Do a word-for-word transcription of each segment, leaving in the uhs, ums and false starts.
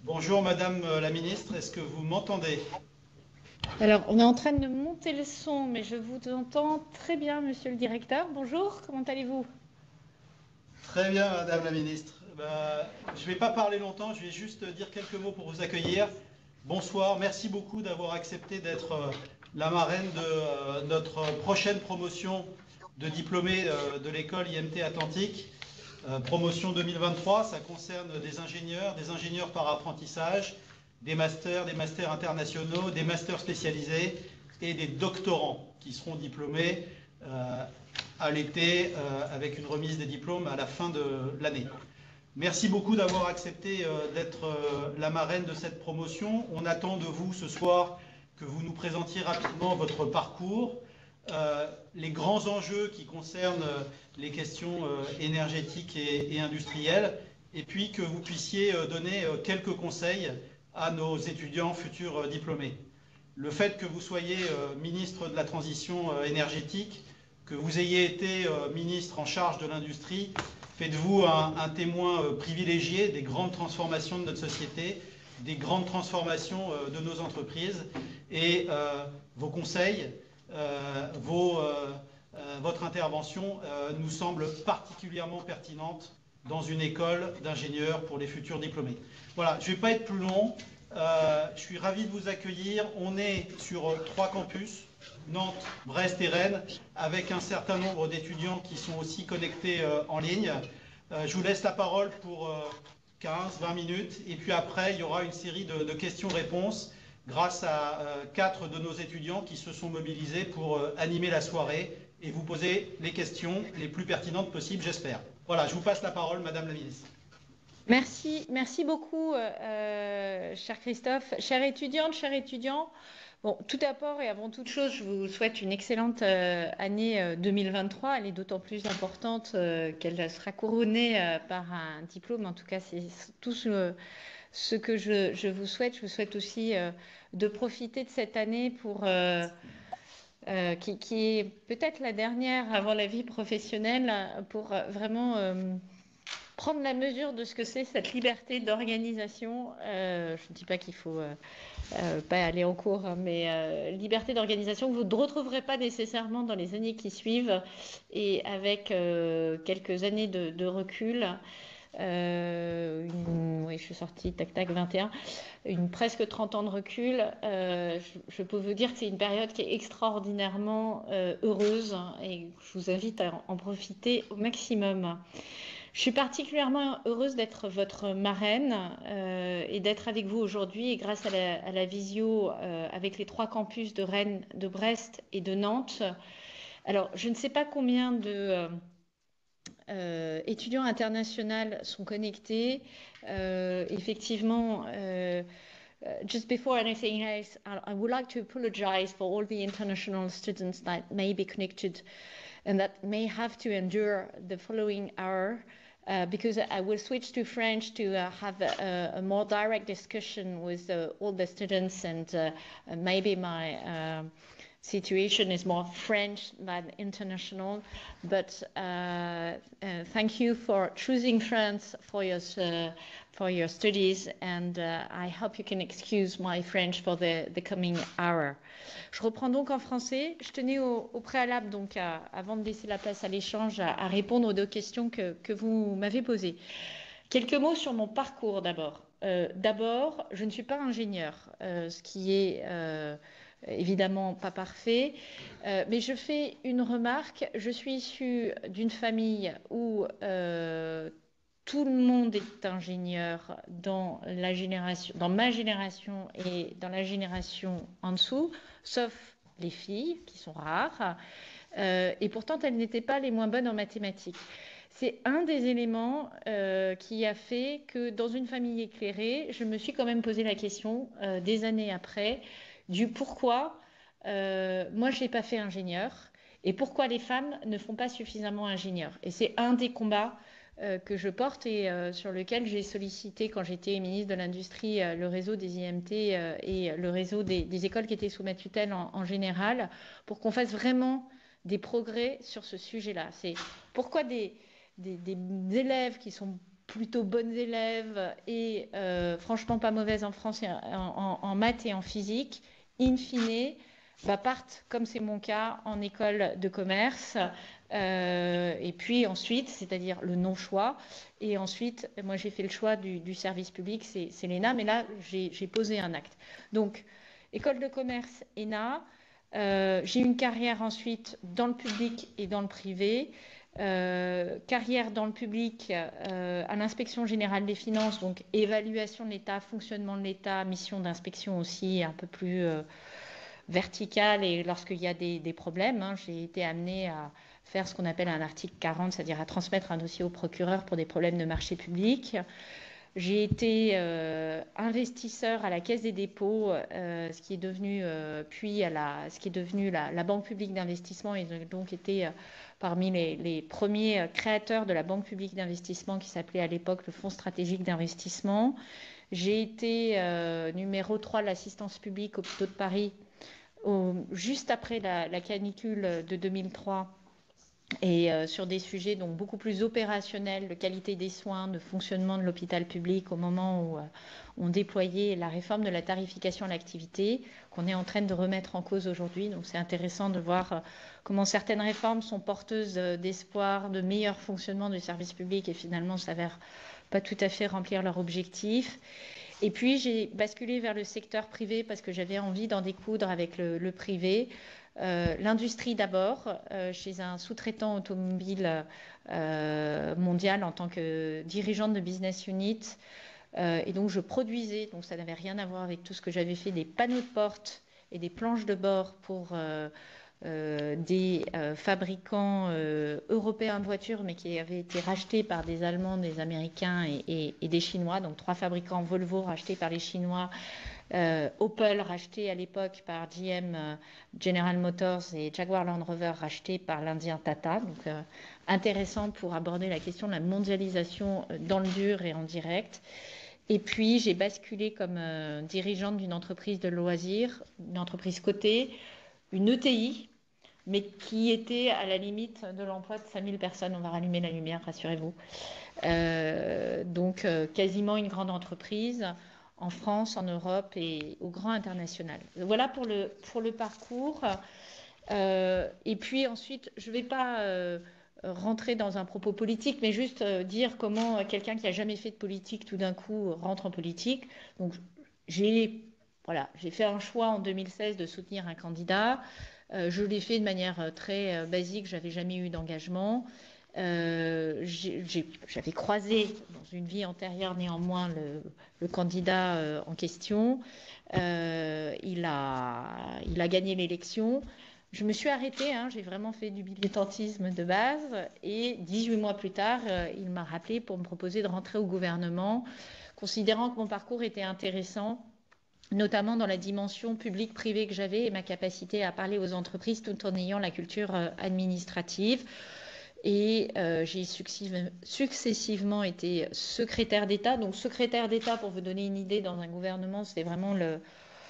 Bonjour Madame la Ministre, est-ce que vous m'entendez? Alors, on est en train de monter le son, mais je vous entends très bien, monsieur le directeur. Bonjour, comment allez-vous? Très bien Madame la Ministre. Bah, je ne vais pas parler longtemps, je vais juste dire quelques mots pour vous accueillir. Bonsoir, merci beaucoup d'avoir accepté d'être euh, la marraine de euh, notre prochaine promotion de diplômés euh, de l'école I M T Atlantique. Euh, promotion deux mille vingt-trois, ça concerne des ingénieurs, des ingénieurs par apprentissage, des masters, des masters internationaux, des masters spécialisés et des doctorants qui seront diplômés euh, à l'été euh, avec une remise des diplômes à la fin de l'année. Merci beaucoup d'avoir accepté euh, d'être euh, la marraine de cette promotion. On attend de vous ce soir que vous nous présentiez rapidement votre parcours, euh, les grands enjeux qui concernent euh, les questions euh, énergétiques et, et industrielles, et puis que vous puissiez euh, donner euh, quelques conseils à nos étudiants futurs euh, diplômés. Le fait que vous soyez euh, ministre de la transition euh, énergétique, que vous ayez été euh, ministre en charge de l'industrie, fait de vous un, un témoin euh, privilégié des grandes transformations de notre société, des grandes transformations euh, de nos entreprises, et euh, vos conseils, euh, vos, euh, euh, votre intervention euh, nous semble particulièrement pertinente dans une école d'ingénieurs pour les futurs diplômés. Voilà, je ne vais pas être plus long. Euh, je suis ravi de vous accueillir. On est sur euh, trois campus, Nantes, Brest et Rennes, avec un certain nombre d'étudiants qui sont aussi connectés euh, en ligne. Euh, je vous laisse la parole pour euh, quinze vingt minutes, et puis après, il y aura une série de, de questions-réponses grâce à euh, quatre de nos étudiants qui se sont mobilisés pour euh, animer la soirée et vous poser les questions les plus pertinentes possibles, j'espère. Voilà, je vous passe la parole, Madame la Ministre. Merci, merci beaucoup, euh, euh, cher Christophe. Chère étudiante, chers étudiants, bon, tout d'abord et avant toute chose, je vous souhaite une excellente euh, année euh, deux mille vingt-trois. Elle est d'autant plus importante euh, qu'elle sera couronnée euh, par un diplôme. En tout cas, c'est tout ce, ce que je, je vous souhaite. Je vous souhaite aussi euh, de profiter de cette année pour... euh, euh, qui, qui est peut-être la dernière avant la vie professionnelle pour euh, vraiment euh, prendre la mesure de ce que c'est cette liberté d'organisation. Euh, je ne dis pas qu'il faut euh, euh, pas aller en cours, hein, mais euh, liberté d'organisation que vous ne retrouverez pas nécessairement dans les années qui suivent et avec euh, quelques années de, de recul. Euh, une, oui, je suis sortie, tac, tac, vingt et un, une presque trente ans de recul. Euh, je, je peux vous dire que c'est une période qui est extraordinairement euh, heureuse et je vous invite à en profiter au maximum. Je suis particulièrement heureuse d'être votre marraine euh, et d'être avec vous aujourd'hui et grâce à la, à la visio euh, avec les trois campus de Rennes, de Brest et de Nantes. Alors, je ne sais pas combien de... Euh, euh, étudiants internationaux sont connectés. Euh, effectivement, euh, uh, just before anything else, I, I would like to apologize for all the international students that may be connected and that may have to endure the following hour. Uh, because I will switch to French to uh, have a, a more direct discussion with uh, all the students, and uh, maybe my uh, situation is more French than international. But uh, uh, thank you for choosing France for your uh, for your studies, and uh, I hope you can excuse my French for the, the coming hour. Je reprends donc en français. Je tenais au, au préalable, donc, à, avant de laisser la place à l'échange, à, à répondre aux deux questions que, que vous m'avez posées. Quelques mots sur mon parcours d'abord. Euh, d'abord, je ne suis pas ingénieure, euh, ce qui est euh, évidemment pas parfait, euh, mais je fais une remarque. Je suis issue d'une famille où euh, tout le monde est ingénieur dans la génération, dans ma génération et dans la génération en dessous, sauf les filles, qui sont rares. Euh, et pourtant, elles n'étaient pas les moins bonnes en mathématiques. C'est un des éléments euh, qui a fait que dans une famille éclairée, je me suis quand même posé la question euh, des années après du pourquoi euh, moi je n'ai pas fait ingénieur et pourquoi les femmes ne font pas suffisamment ingénieur. Et c'est un des combats euh, que je porte et euh, sur lequel j'ai sollicité quand j'étais ministre de l'Industrie euh, le réseau des I M T euh, et le réseau des, des écoles qui étaient sous ma tutelle en, en général pour qu'on fasse vraiment des progrès sur ce sujet-là. C'est pourquoi des, des, des élèves qui sont plutôt bonnes élèves et euh, franchement pas mauvaises en français, en, en, en maths et en physique, in fine, bah, partent, comme c'est mon cas, en école de commerce. Euh, et puis ensuite, c'est-à-dire le non-choix. Et ensuite, moi j'ai fait le choix du, du service public, c'est l'E N A, mais là j'ai posé un acte. Donc, école de commerce, E N A. Euh, j'ai une carrière ensuite dans le public et dans le privé. Euh, carrière dans le public euh, à l'inspection générale des finances, donc évaluation de l'État, fonctionnement de l'État, mission d'inspection aussi un peu plus euh, verticale et lorsqu'il y a des, des problèmes. Hein, j'ai été amenée à faire ce qu'on appelle un article quarante, c'est-à-dire à transmettre un dossier au procureur pour des problèmes de marché public. J'ai été euh, investisseur à la Caisse des dépôts, euh, ce qui est devenu euh, puis à la, ce qui est devenu la, la Banque publique d'investissement, et j'ai donc été euh, parmi les, les premiers créateurs de la Banque publique d'investissement qui s'appelait à l'époque le Fonds stratégique d'investissement. J'ai été euh, numéro trois de l'assistance publique hôpitaux de Paris au, juste après la, la canicule de deux mille trois. Et euh, sur des sujets donc beaucoup plus opérationnels de qualité des soins, de fonctionnement de l'hôpital public au moment où euh, on déployait la réforme de la tarification à l'activité qu'on est en train de remettre en cause aujourd'hui. Donc c'est intéressant de voir euh, comment certaines réformes sont porteuses euh, d'espoir, de meilleur fonctionnement du service public et finalement s'avèrent pas tout à fait remplir leur objectif. Et puis j'ai basculé vers le secteur privé parce que j'avais envie d'en découdre avec le, le privé. Euh, l'industrie d'abord, euh, chez un sous-traitant automobile euh, mondial en tant que dirigeante de business unit. Euh, et donc je produisais, donc ça n'avait rien à voir avec tout ce que j'avais fait, des panneaux de porte et des planches de bord pour euh, euh, des euh, fabricants euh, européens de voitures, mais qui avaient été rachetés par des Allemands, des Américains et, et, et des Chinois. Donc trois fabricants Volvo rachetés par les Chinois, euh, Opel racheté à l'époque par G M, euh, General Motors, et Jaguar Land Rover racheté par l'Indien Tata. Donc euh, intéressant pour aborder la question de la mondialisation dans le dur et en direct. Et puis j'ai basculé comme euh, dirigeante d'une entreprise de loisirs, une entreprise cotée, une E T I, mais qui était à la limite de l'emploi de cinq mille personnes. On va rallumer la lumière, rassurez-vous. Euh, donc euh, quasiment une grande entreprise en France, en Europe et au grand international. Voilà pour le, pour le parcours. Euh, et puis ensuite, je ne vais pas euh, rentrer dans un propos politique, mais juste euh, dire comment quelqu'un qui n'a jamais fait de politique tout d'un coup rentre en politique. Donc j'ai voilà, j'ai fait un choix en deux mille seize de soutenir un candidat. Euh, je l'ai fait de manière très euh, basique, je n'avais jamais eu d'engagement. Euh, J'avais croisé dans une vie antérieure néanmoins le, le candidat euh, en question. Euh, il, a, il a gagné l'élection. Je me suis arrêtée, hein, j'ai vraiment fait du militantisme de base. Et dix-huit mois plus tard, euh, il m'a rappelé pour me proposer de rentrer au gouvernement, considérant que mon parcours était intéressant, notamment dans la dimension publique-privée que j'avais et ma capacité à parler aux entreprises tout en ayant la culture euh, administrative. Et euh, j'ai successivement été secrétaire d'État. Donc secrétaire d'État, pour vous donner une idée, dans un gouvernement, c'est vraiment le,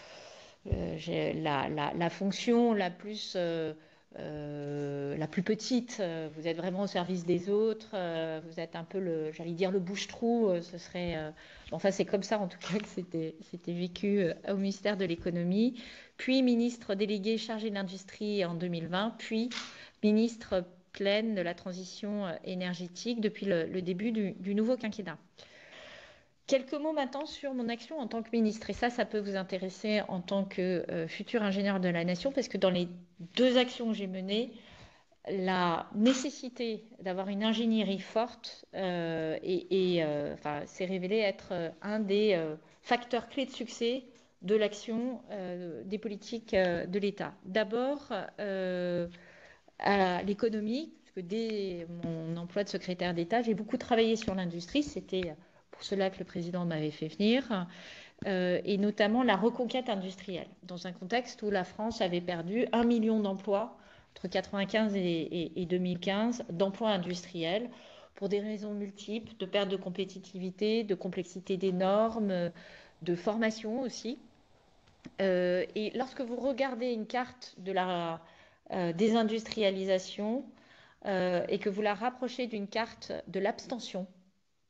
euh, la, la, la fonction la plus, euh, euh, la plus petite. Vous êtes vraiment au service des autres. Euh, vous êtes un peu, le, j'allais dire, le bouche-trou. Ce serait, euh, enfin, c'est comme ça en tout cas que c'était vécu au ministère de l'économie. Puis ministre délégué chargé de l'industrie en deux mille vingt. Puis ministre pleine de la transition énergétique depuis le, le début du, du nouveau quinquennat. Quelques mots maintenant sur mon action en tant que ministre. Et ça, ça peut vous intéresser en tant que euh, futur ingénieur de la nation, parce que dans les deux actions que j'ai menées, la nécessité d'avoir une ingénierie forte euh, et, et euh, enfin, s'est révélé être euh, un des euh, facteurs clés de succès de l'action euh, des politiques euh, de l'État. D'abord, euh, à l'économie, parce que dès mon emploi de secrétaire d'État, j'ai beaucoup travaillé sur l'industrie. C'était pour cela que le président m'avait fait venir, euh, et notamment la reconquête industrielle, dans un contexte où la France avait perdu un million d'emplois entre mille neuf cent quatre-vingt-quinze et, et, et deux mille quinze, d'emplois industriels, pour des raisons multiples, de perte de compétitivité, de complexité des normes, de formation aussi. Euh, et lorsque vous regardez une carte de la euh, désindustrialisation euh, et que vous la rapprochez d'une carte de l'abstention,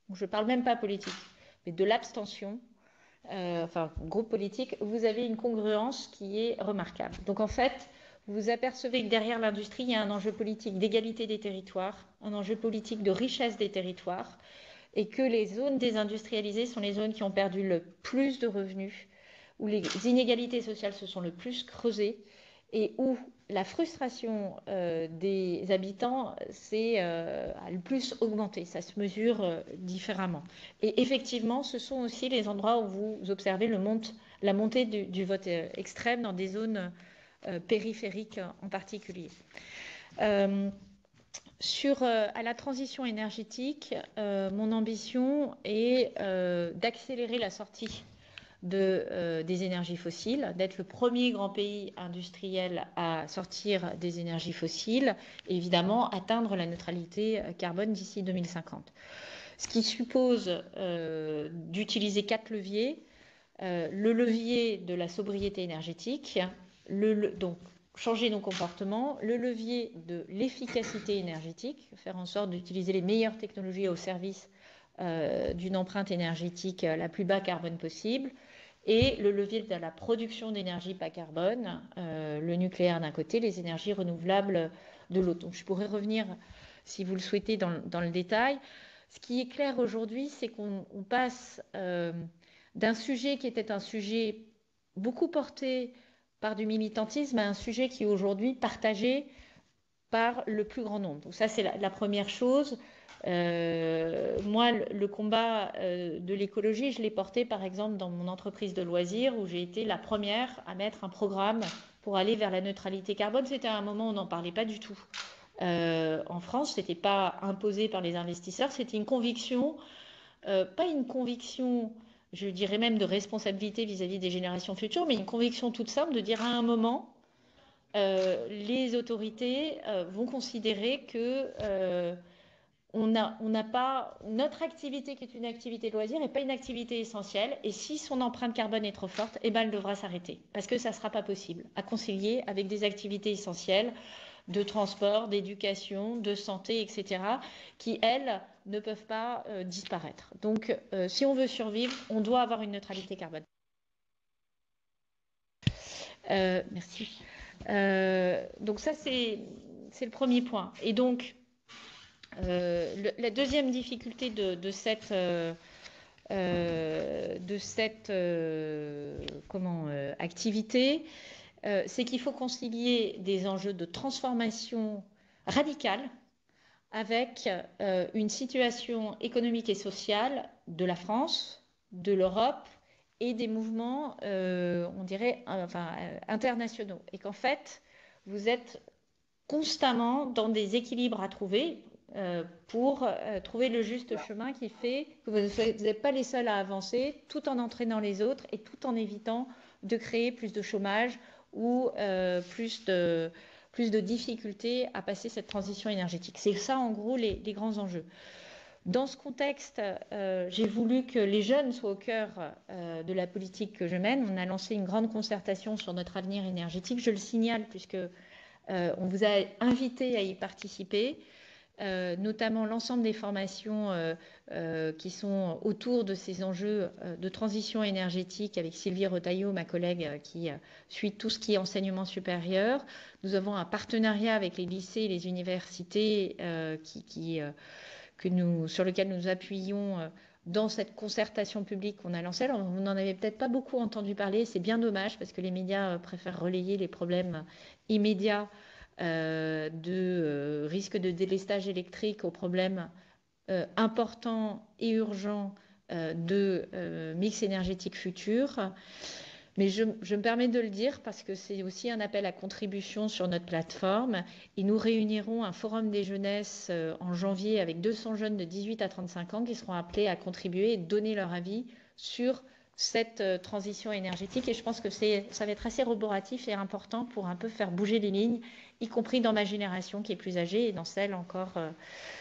je ne parle même pas politique, mais de l'abstention, euh, enfin groupe politique, vous avez une congruence qui est remarquable. Donc en fait, vous apercevez que derrière l'industrie, il y a un enjeu politique d'égalité des territoires, un enjeu politique de richesse des territoires, et que les zones désindustrialisées sont les zones qui ont perdu le plus de revenus, où les inégalités sociales se sont le plus creusées, et où la frustration euh, des habitants s'est euh, le plus augmentée. Ça se mesure euh, différemment. Et effectivement, ce sont aussi les endroits où vous observez le monte, la montée du, du vote euh, extrême dans des zones euh, périphériques en particulier. Euh, sur euh, à la transition énergétique, euh, mon ambition est euh, d'accélérer la sortie de, euh, des énergies fossiles, d'être le premier grand pays industriel à sortir des énergies fossiles et évidemment atteindre la neutralité carbone d'ici deux mille cinquante. Ce qui suppose euh, d'utiliser quatre leviers. Euh, le levier de la sobriété énergétique, le, le, donc changer nos comportements, le levier de l'efficacité énergétique, faire en sorte d'utiliser les meilleures technologies au service euh, d'une empreinte énergétique la plus bas carbone possible, et le levier de la production d'énergie bas carbone, euh, le nucléaire d'un côté, les énergies renouvelables de l'autre. Donc je pourrais revenir, si vous le souhaitez, dans, dans le détail. Ce qui est clair aujourd'hui, c'est qu'on passe euh, d'un sujet qui était un sujet beaucoup porté par du militantisme à un sujet qui est aujourd'hui partagé par le plus grand nombre. Donc ça, c'est la, la première chose. Euh, moi, le, le combat euh, de l'écologie, je l'ai porté par exemple dans mon entreprise de loisirs où j'ai été la première à mettre un programme pour aller vers la neutralité carbone. C'était à un moment où on n'en parlait pas du tout. Euh, en France, ce n'était pas imposé par les investisseurs, c'était une conviction, euh, pas une conviction, je dirais même de responsabilité vis-à-vis des générations futures, mais une conviction toute simple de dire à un moment, euh, les autorités euh, vont considérer que euh, on a, on n'a pas notre activité qui est une activité de loisir n'est pas une activité essentielle, et si son empreinte carbone est trop forte, eh ben elle devra s'arrêter parce que ça ne sera pas possible à concilier avec des activités essentielles de transport, d'éducation, de santé, et cetera, qui, elles, ne peuvent pas euh, disparaître. Donc, euh, si on veut survivre, on doit avoir une neutralité carbone. Euh, merci. Euh, donc ça, c'est le premier point. Et donc, euh, le, la deuxième difficulté de, de cette... Euh, euh, de cette euh, comment, euh, activité, euh, c'est qu'il faut concilier des enjeux de transformation radicale avec euh, une situation économique et sociale de la France, de l'Europe et des mouvements, euh, on dirait, enfin, euh, internationaux. Et qu'en fait, vous êtes constamment dans des équilibres à trouver euh, pour euh, trouver le juste chemin qui fait que vous n'êtes pas les seuls à avancer, tout en entraînant les autres et tout en évitant de créer plus de chômage ou euh, plus de plus de difficultés à passer cette transition énergétique. C'est ça, en gros, les, les grands enjeux. Dans ce contexte, euh, j'ai voulu que les jeunes soient au cœur euh, de la politique que je mène. On a lancé une grande concertation sur notre avenir énergétique. Je le signale puisque euh, on vous a invité à y participer. Euh, notamment l'ensemble des formations euh, euh, qui sont autour de ces enjeux euh, de transition énergétique avec Sylvie Retailleau, ma collègue euh, qui euh, suit tout ce qui est enseignement supérieur. Nous avons un partenariat avec les lycées et les universités euh, qui, qui, euh, que nous, sur lequel nous appuyons euh, dans cette concertation publique qu'on a lancée. Alors, vous n'en avez peut-être pas beaucoup entendu parler, c'est bien dommage parce que les médias euh, préfèrent relayer les problèmes immédiats Euh, de euh, risque de délestage électrique aux problèmes euh, importants et urgents euh, de euh, mix énergétique futur. Mais je, je me permets de le dire parce que c'est aussi un appel à contribution sur notre plateforme. Et nous réunirons un forum des jeunesses euh, en janvier avec deux cents jeunes de dix-huit à trente-cinq ans qui seront appelés à contribuer et donner leur avis sur cette euh, transition énergétique. Et je pense que ça va être assez roboratif et important pour un peu faire bouger les lignes, y compris dans ma génération qui est plus âgée et dans celle encore euh,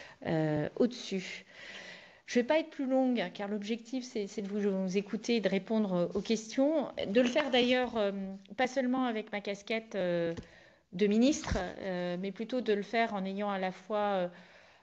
euh, au-dessus. Je ne vais pas être plus longue car l'objectif c'est de vous écouter et de répondre aux questions, de le faire d'ailleurs euh, pas seulement avec ma casquette euh, de ministre, euh, mais plutôt de le faire en ayant à la fois euh,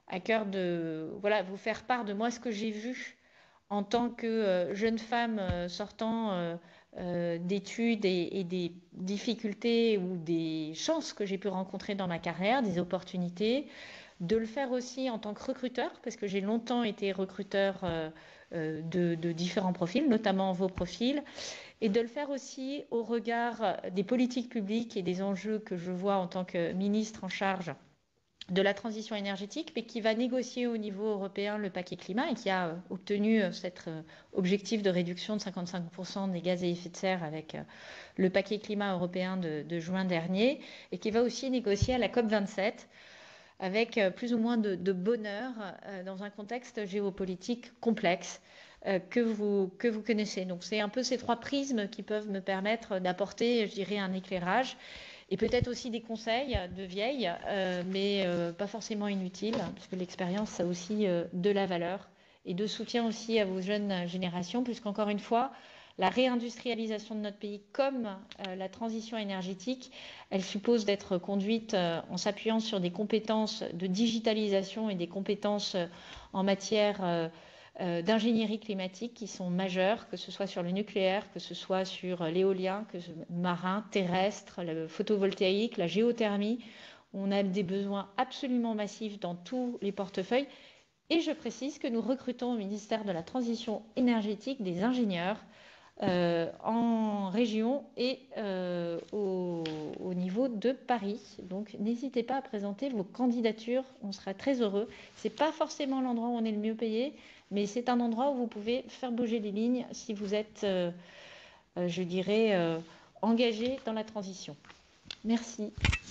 à cœur de voilà, vous faire part de moi ce que j'ai vu en tant que euh, jeune femme euh, sortant euh, euh, d'études et, et des difficultés ou des chances que j'ai pu rencontrer dans ma carrière, des opportunités, de le faire aussi en tant que recruteur, parce que j'ai longtemps été recruteur euh, euh, de, de différents profils, notamment vos profils, et de le faire aussi au regard des politiques publiques et des enjeux que je vois en tant que ministre en charge de la transition énergétique, mais qui va négocier au niveau européen le paquet climat et qui a euh, obtenu euh, cet euh, objectif de réduction de cinquante-cinq pour cent des gaz à effet de serre avec euh, le paquet climat européen de, de juin dernier, et qui va aussi négocier à la COP vingt-sept avec euh, plus ou moins de, de bonheur euh, dans un contexte géopolitique complexe euh, que vous, que vous connaissez. Donc c'est un peu ces trois prismes qui peuvent me permettre d'apporter, je dirais, un éclairage et peut-être aussi des conseils de vieilles, euh, mais euh, pas forcément inutiles, puisque l'expérience, ça a aussi euh, de la valeur, et de soutien aussi à vos jeunes générations, puisqu'encore une fois, la réindustrialisation de notre pays, comme euh, la transition énergétique, elle suppose d'être conduite euh, en s'appuyant sur des compétences de digitalisation et des compétences euh, en matière euh, euh, d'ingénierie climatique qui sont majeures, que ce soit sur le nucléaire, que ce soit sur l'éolien, que ce marin, terrestre, le photovoltaïque, la géothermie. On a des besoins absolument massifs dans tous les portefeuilles. Et je précise que nous recrutons au ministère de la Transition énergétique des ingénieurs euh, en région et euh, au, au niveau de Paris. Donc n'hésitez pas à présenter vos candidatures, on sera très heureux. Ce n'est pas forcément l'endroit où on est le mieux payé, mais c'est un endroit où vous pouvez faire bouger les lignes si vous êtes, euh, euh, je dirais, euh, engagé dans la transition. Merci.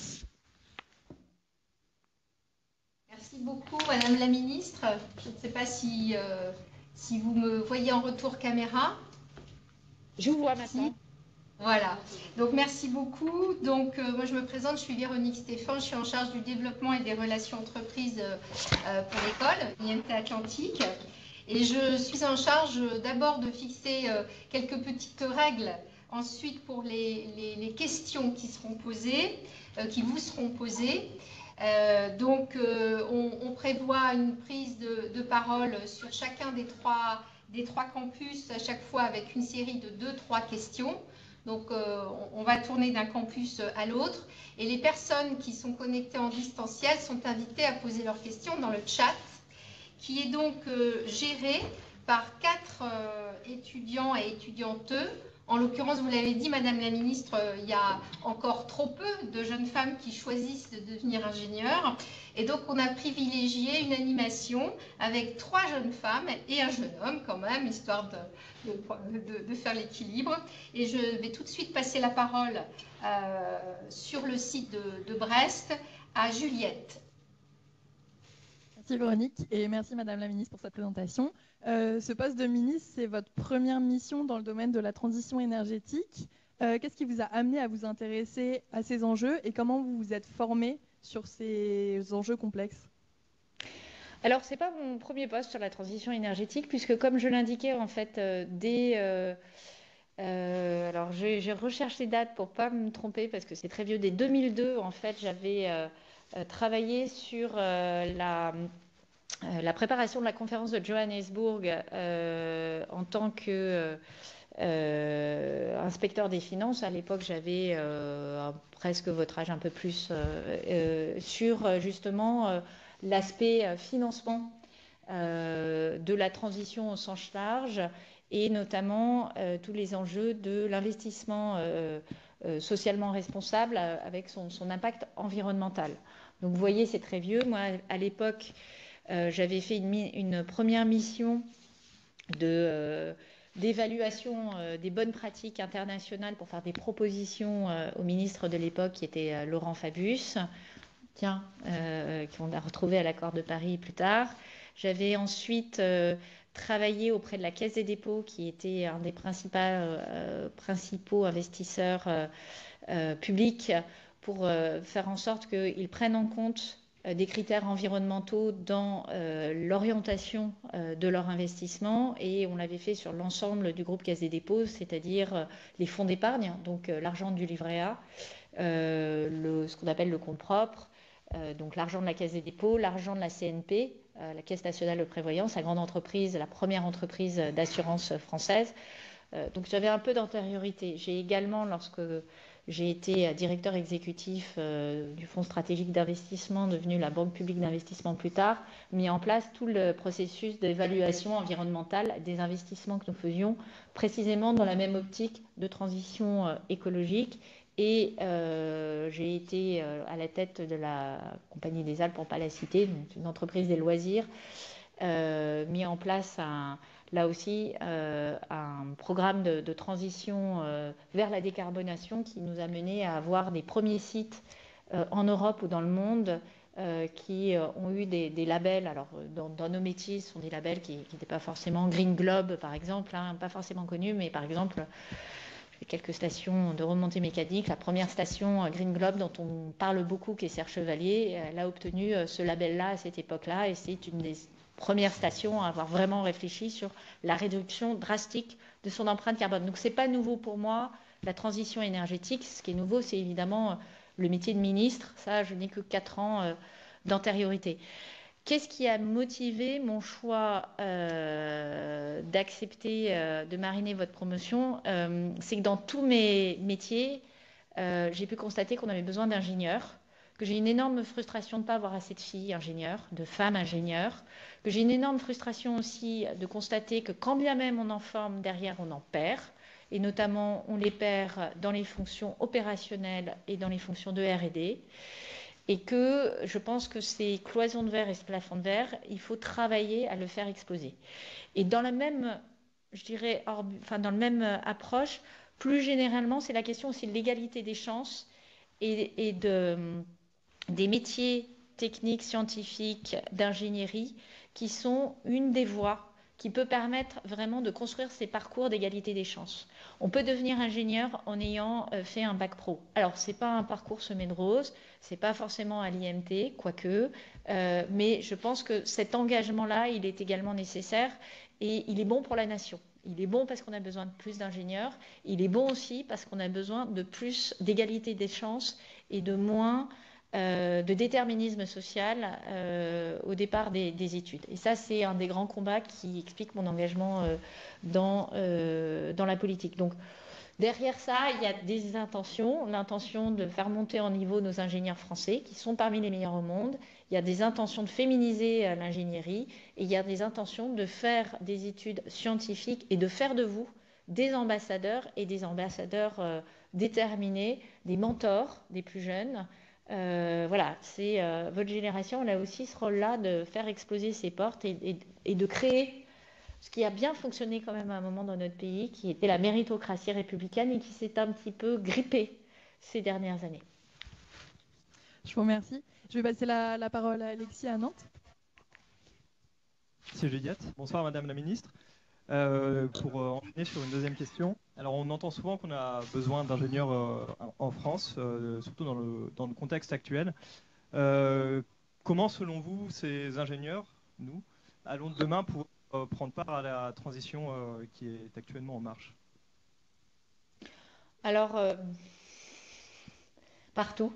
Merci beaucoup, Madame la Ministre. Je ne sais pas si, euh, si vous me voyez en retour caméra. Je vous vois maintenant. Si. Voilà. Donc, merci beaucoup. Donc, euh, moi, je me présente. Je suis Véronique Stéphan. Je suis en charge du développement et des relations entreprises euh, pour l'école, I M T Atlantique. Et je suis en charge d'abord de fixer euh, quelques petites règles. Ensuite, pour les, les, les questions qui seront posées, euh, qui vous seront posées. Euh, donc, euh, on, on prévoit une prise de, de parole sur chacun des trois, des trois campus, à chaque fois avec une série de deux, trois questions. Donc, euh, on, on va tourner d'un campus à l'autre. Et les personnes qui sont connectées en distanciel sont invitées à poser leurs questions dans le chat, qui est donc euh, géré par quatre euh, étudiants et étudiantes. En l'occurrence, vous l'avez dit, Madame la Ministre, euh, il y a encore trop peu de jeunes femmes qui choisissent de devenir ingénieurs. Et donc, on a privilégié une animation avec trois jeunes femmes et un jeune homme quand même, histoire de, de, de faire l'équilibre. Et je vais tout de suite passer la parole euh, sur le site de, de Brest à Juliette. Merci Véronique et merci Madame la Ministre pour cette présentation. Euh, ce poste de ministre, c'est votre première mission dans le domaine de la transition énergétique. Euh, Qu'est-ce qui vous a amené à vous intéresser à ces enjeux et comment vous vous êtes formé sur ces enjeux complexes? Alors, ce n'est pas mon premier poste sur la transition énergétique, puisque comme je l'indiquais, en fait, euh, dès... Euh, euh, alors, j'ai recherché les dates pour ne pas me tromper, parce que c'est très vieux. Dès deux mille deux, en fait, j'avais euh, euh, travaillé sur euh, la... Euh, la préparation de la conférence de Johannesburg euh, en tant que euh, inspecteur des finances. À l'époque, j'avais euh, presque votre âge, un peu plus, euh, euh, sur justement euh, l'aspect financement euh, de la transition au sens large et notamment euh, tous les enjeux de l'investissement euh, euh, socialement responsable euh, avec son, son impact environnemental. Donc vous voyez, c'est très vieux. Moi, à l'époque, Euh, j'avais fait une, une, première mission de, euh, d'évaluation euh, des bonnes pratiques internationales pour faire des propositions euh, au ministre de l'époque qui était euh, Laurent Fabius, tiens, euh, qu'on a retrouvé à l'accord de Paris plus tard. J'avais ensuite euh, travaillé auprès de la Caisse des dépôts qui était un des principaux, euh, principaux investisseurs euh, euh, publics pour euh, faire en sorte qu'ils prennent en compte des critères environnementaux dans euh, l'orientation euh, de leur investissement et on l'avait fait sur l'ensemble du groupe Caisse des dépôts, c'est-à-dire euh, les fonds d'épargne, donc euh, l'argent du livret A, euh, le, ce qu'on appelle le compte propre, euh, donc l'argent de la Caisse des dépôts, l'argent de la C N P, euh, la Caisse nationale de prévoyance, la grande entreprise, la première entreprise d'assurance française. Euh, donc j'avais un peu d'antériorité. J'ai également, lorsque j'ai été directeur exécutif euh, du Fonds stratégique d'investissement, devenu la Banque publique d'investissement plus tard, mis en place tout le processus d'évaluation environnementale des investissements que nous faisions, précisément dans la même optique de transition euh, écologique. Et euh, j'ai été euh, à la tête de la Compagnie des Alpes, pour ne pas la citer, donc une entreprise des loisirs, euh, mis en place un, là aussi euh, un programme de, de transition euh, vers la décarbonation qui nous a mené à avoir des premiers sites euh, en Europe ou dans le monde euh, qui euh, ont eu des, des labels. Alors dans, dans nos métiers, ce sont des labels qui n'étaient pas forcément Green Globe par exemple, hein, pas forcément connus, mais par exemple quelques stations de remontée mécanique. La première station Green Globe dont on parle beaucoup, qui est Serre Chevalier, elle a obtenu ce label-là à cette époque-là, et c'est une des premières stations à avoir vraiment réfléchi sur la réduction drastique de son empreinte carbone. Donc c'est pas nouveau pour moi, la transition énergétique. Ce qui est nouveau, c'est évidemment le métier de ministre. Ça, je n'ai que quatre ans d'antériorité. Qu'est-ce qui a motivé mon choix euh, d'accepter euh, de mariner votre promotion? euh, C'est que dans tous mes métiers, euh, j'ai pu constater qu'on avait besoin d'ingénieurs, que j'ai une énorme frustration de ne pas avoir assez de filles ingénieurs, de femmes ingénieurs, que j'ai une énorme frustration aussi de constater que quand bien même on en forme, derrière on en perd, et notamment on les perd dans les fonctions opérationnelles et dans les fonctions de R et D. Et que je pense que ces cloisons de verre et ce plafond de verre, il faut travailler à le faire exploser. Et dans la même, je dirais, hors, enfin dans la même approche, plus généralement, c'est la question aussi de l'égalité des chances et, et de, des métiers techniques, scientifiques, d'ingénierie, qui sont une des voies qui peut permettre vraiment de construire ces parcours d'égalité des chances. On peut devenir ingénieur en ayant fait un bac pro. Alors, ce n'est pas un parcours semé de roses, ce n'est pas forcément à l'I M T, quoique, euh, mais je pense que cet engagement-là, il est également nécessaire et il est bon pour la nation. Il est bon parce qu'on a besoin de plus d'ingénieurs, il est bon aussi parce qu'on a besoin de plus d'égalité des chances et de moins Euh, de déterminisme social euh, au départ des, des études. Et ça, c'est un des grands combats qui explique mon engagement euh, dans, euh, dans la politique. Donc, derrière ça, il y a des intentions. L'intention de faire monter en niveau nos ingénieurs français, qui sont parmi les meilleurs au monde. Il y a des intentions de féminiser euh, l'ingénierie. Et il y a des intentions de faire des études scientifiques et de faire de vous des ambassadeurs et des ambassadeurs euh, déterminés, des mentors des plus jeunes. Euh, voilà, c'est euh, votre génération, elle a aussi ce rôle-là de faire exploser ces portes et, et, et de créer ce qui a bien fonctionné quand même à un moment dans notre pays, qui était la méritocratie républicaine et qui s'est un petit peu grippée ces dernières années. Je vous remercie. Je vais passer la, la parole à Alexis à Nantes. Merci Juliette. Bonsoir Madame la Ministre. Euh, pour euh, enchaîner sur une deuxième question. Alors on entend souvent qu'on a besoin d'ingénieurs euh, en France, euh, surtout dans le, dans le contexte actuel. Euh, comment selon vous ces ingénieurs, nous, allons demain pouvoir euh, prendre part à la transition euh, qui est actuellement en marche? Alors, euh, partout.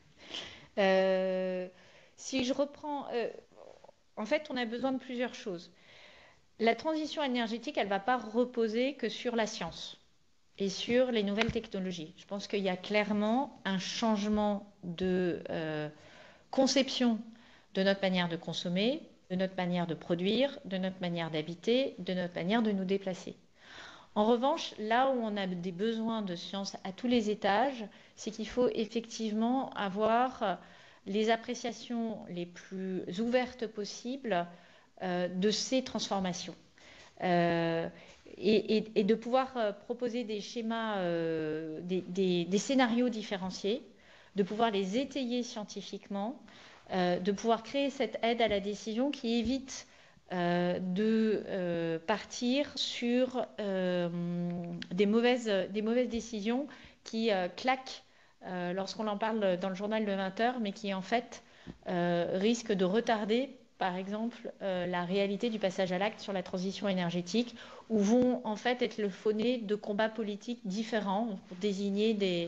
euh, si je reprends, euh, en fait on a besoin de plusieurs choses. La transition énergétique, elle ne va pas reposer que sur la science et sur les nouvelles technologies. Je pense qu'il y a clairement un changement de euh, conception de notre manière de consommer, de notre manière de produire, de notre manière d'habiter, de notre manière de nous déplacer. En revanche, là où on a des besoins de science à tous les étages, c'est qu'il faut effectivement avoir les appréciations les plus ouvertes possibles Euh, de ces transformations euh, et, et, et de pouvoir euh, proposer des schémas, euh, des, des, des scénarios différenciés, de pouvoir les étayer scientifiquement, euh, de pouvoir créer cette aide à la décision qui évite euh, de euh, partir sur euh, des, mauvaises, des mauvaises décisions qui euh, claquent euh, lorsqu'on en parle dans le journal de vingt heures, mais qui en fait euh, risquent de retarder par exemple, euh, la réalité du passage à l'acte sur la transition énergétique, où vont en fait être le fauné de combats politiques différents pour désigner des,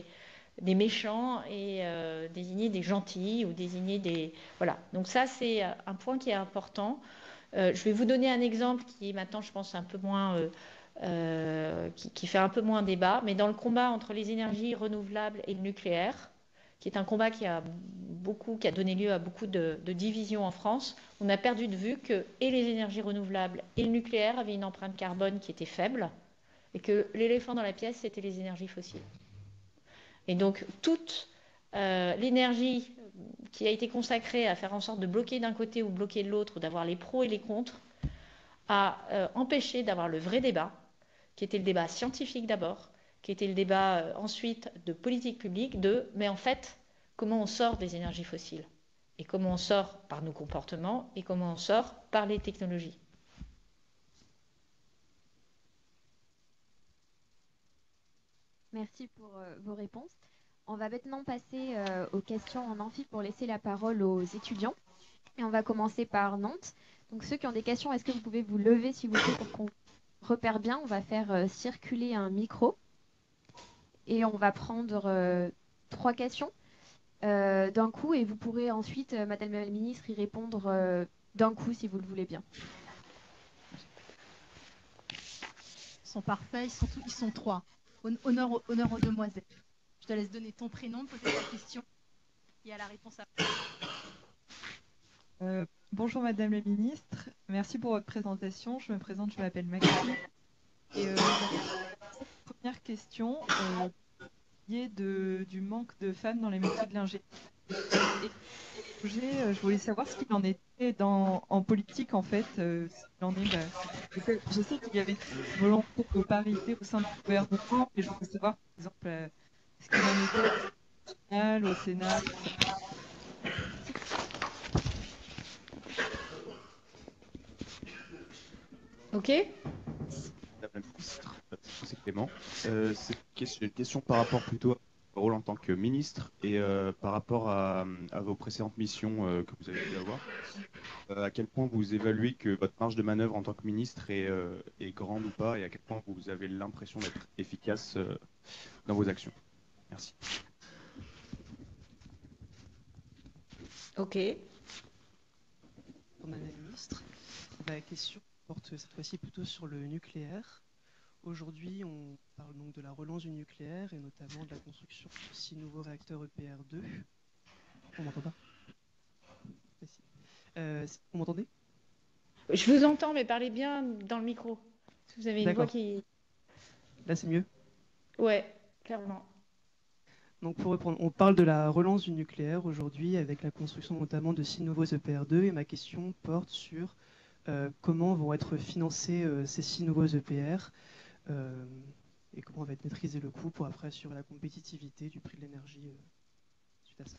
des méchants et euh, désigner des gentils ou désigner des... Voilà, donc ça c'est un point qui est important. Euh, je vais vous donner un exemple qui est maintenant, je pense, un peu moins... Euh, euh, qui, qui fait un peu moins débat, mais dans le combat entre les énergies renouvelables et le nucléaire, qui est un combat qui a, beaucoup, qui a donné lieu à beaucoup de, de divisions en France, on a perdu de vue que et les énergies renouvelables et le nucléaire avaient une empreinte carbone qui était faible, et que l'éléphant dans la pièce, c'était les énergies fossiles. Et donc, toute euh, l'énergie qui a été consacrée à faire en sorte de bloquer d'un côté ou bloquer de l'autre, ou d'avoir les pros et les contre, a euh, empêché d'avoir le vrai débat, qui était le débat scientifique d'abord, qui était le débat euh, ensuite de politique publique, de mais en fait, comment on sort des énergies fossiles et comment on sort par nos comportements et comment on sort par les technologies. Merci pour euh, vos réponses. On va maintenant passer euh, aux questions en amphi pour laisser la parole aux étudiants. Et on va commencer par Nantes. Donc ceux qui ont des questions, est-ce que vous pouvez vous lever s'il vous plaît pour qu'on repère bien? On va faire euh, circuler un micro et on va prendre euh, trois questions euh, d'un coup et vous pourrez ensuite, euh, Madame la Ministre, y répondre euh, d'un coup si vous le voulez bien. Ils sont parfaits, ils sont, tous- ils sont trois. Hon- Honneur, aux- honneur aux demoiselles. Je te laisse donner ton prénom, poser ta question et à la réponse à... Euh, bonjour Madame la Ministre, merci pour votre présentation. Je me présente, je m'appelle Maxime. Et euh, première question, euh, liée de, du manque de femmes dans les métiers de l'ingénierie. Et projet, euh, je voulais savoir ce qu'il en était dans, en politique en fait. Euh, ce qu'il en est, bah, je sais, je sais qu'il y avait une volonté de parité au sein du gouvernement, mais je voulais savoir par exemple euh, ce qu'il en était au Sénat, tout ça. Ok. Madame la ministre, euh, c'est Clément. Euh, c'est une question par rapport plutôt à votre rôle en tant que ministre et euh, par rapport à, à vos précédentes missions euh, que vous avez pu avoir. Euh, à quel point vous évaluez que votre marge de manœuvre en tant que ministre est, euh, est grande ou pas et à quel point vous avez l'impression d'être efficace euh, dans vos actions. Merci. Ok. Madame la ministre, la question porte cette fois-ci plutôt sur le nucléaire. Aujourd'hui, on parle donc de la relance du nucléaire et notamment de la construction de six nouveaux réacteurs E P R deux. On m'entend pas? euh, Vous m'entendez? Je vous entends, mais parlez bien dans le micro. Vous avez une voix qui... Là, c'est mieux? Ouais, clairement. Donc pour répondre, on parle de la relance du nucléaire aujourd'hui avec la construction notamment de six nouveaux E P R deux et ma question porte sur euh, comment vont être financés euh, ces six nouveaux E P R euh, et comment va être maîtrisé le coût pour après assurer la compétitivité du prix de l'énergie euh, suite à ça.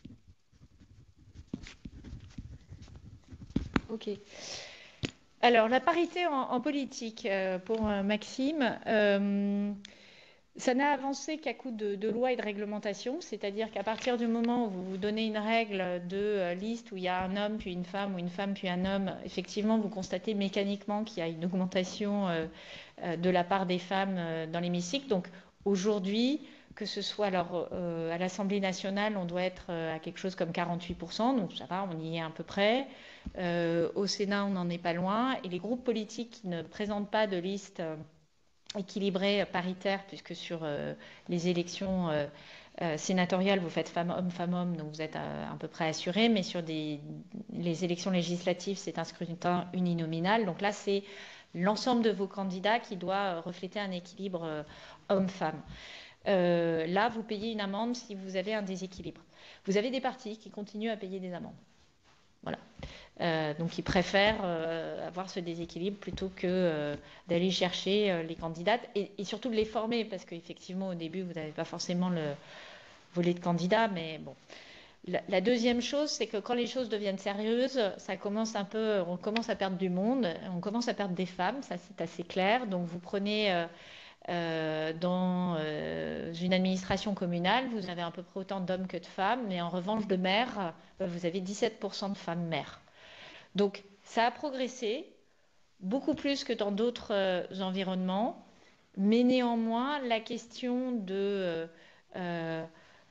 Ok. Alors la parité en, en politique euh, pour euh, Maxime. Euh, Ça n'a avancé qu'à coup de, de loi et de réglementation, c'est-à-dire qu'à partir du moment où vous donnez une règle de euh, liste où il y a un homme puis une femme ou une femme puis un homme, effectivement, vous constatez mécaniquement qu'il y a une augmentation euh, euh, de la part des femmes euh, dans l'hémicycle. Donc aujourd'hui, que ce soit alors, euh, à l'Assemblée nationale, on doit être euh, à quelque chose comme quarante-huit pour cent, donc ça va, on y est à peu près. Euh, au Sénat, on n'en est pas loin. Et les groupes politiques qui ne présentent pas de liste... Euh, équilibré, paritaire, puisque sur euh, les élections euh, euh, sénatoriales, vous faites femme-homme, femme-homme, donc vous êtes à, à peu près assuré, mais sur des, les élections législatives, c'est un scrutin uninominal. Donc là, c'est l'ensemble de vos candidats qui doit refléter un équilibre euh, homme-femme. Euh, là, vous payez une amende si vous avez un déséquilibre. Vous avez des partis qui continuent à payer des amendes. Voilà. Euh, donc ils préfèrent euh, avoir ce déséquilibre plutôt que euh, d'aller chercher euh, les candidates et, et surtout de les former parce qu'effectivement au début vous n'avez pas forcément le volet de candidats, mais bon. La, la deuxième chose, c'est que quand les choses deviennent sérieuses, ça commence un peu, on commence à perdre du monde, on commence à perdre des femmes, ça c'est assez clair. Donc vous prenez euh, euh, dans euh, une administration communale, vous avez à peu près autant d'hommes que de femmes, mais en revanche de maires, vous avez dix-sept pour cent de femmes maires. Donc, ça a progressé, beaucoup plus que dans d'autres euh, environnements, mais néanmoins, la question de, euh,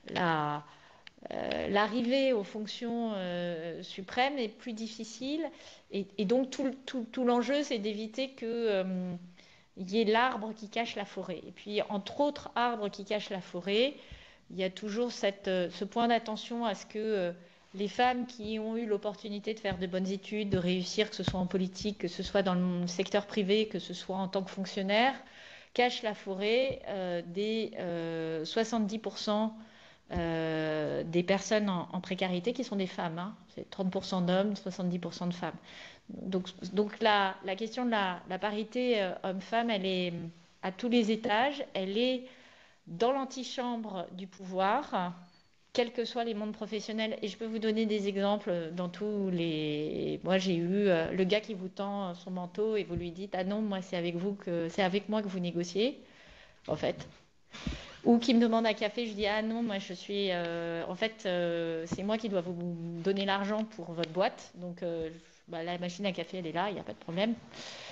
la, euh, l'arrivée aux fonctions euh, suprêmes est plus difficile. Et, et donc, tout, tout, tout l'enjeu, c'est d'éviter que... Euh, il y ait l'arbre qui cache la forêt. Et puis, entre autres arbres qui cachent la forêt, il y a toujours cette, ce point d'attention à ce que euh, les femmes qui ont eu l'opportunité de faire de bonnes études, de réussir, que ce soit en politique, que ce soit dans le secteur privé, que ce soit en tant que fonctionnaire, cachent la forêt euh, des euh, soixante-dix pour cent euh, des personnes en, en précarité qui sont des femmes. Hein. C'est trente pour cent d'hommes, soixante-dix pour cent de femmes. Donc, donc la, la question de la, la parité euh, homme-femme, elle est à tous les étages, elle est dans l'antichambre du pouvoir, quels que soient les mondes professionnels. Et je peux vous donner des exemples dans tous les... Moi, j'ai eu euh, le gars qui vous tend son manteau et vous lui dites « Ah non, moi, c'est avec vous que c'est avec moi que vous négociez, en fait. » Ou qui me demande un café, je dis « Ah non, moi, je suis... Euh, en fait, euh, c'est moi qui dois vous donner l'argent pour votre boîte. Donc, euh, bah, la machine à café, elle est là, il n'y a pas de problème. Euh, »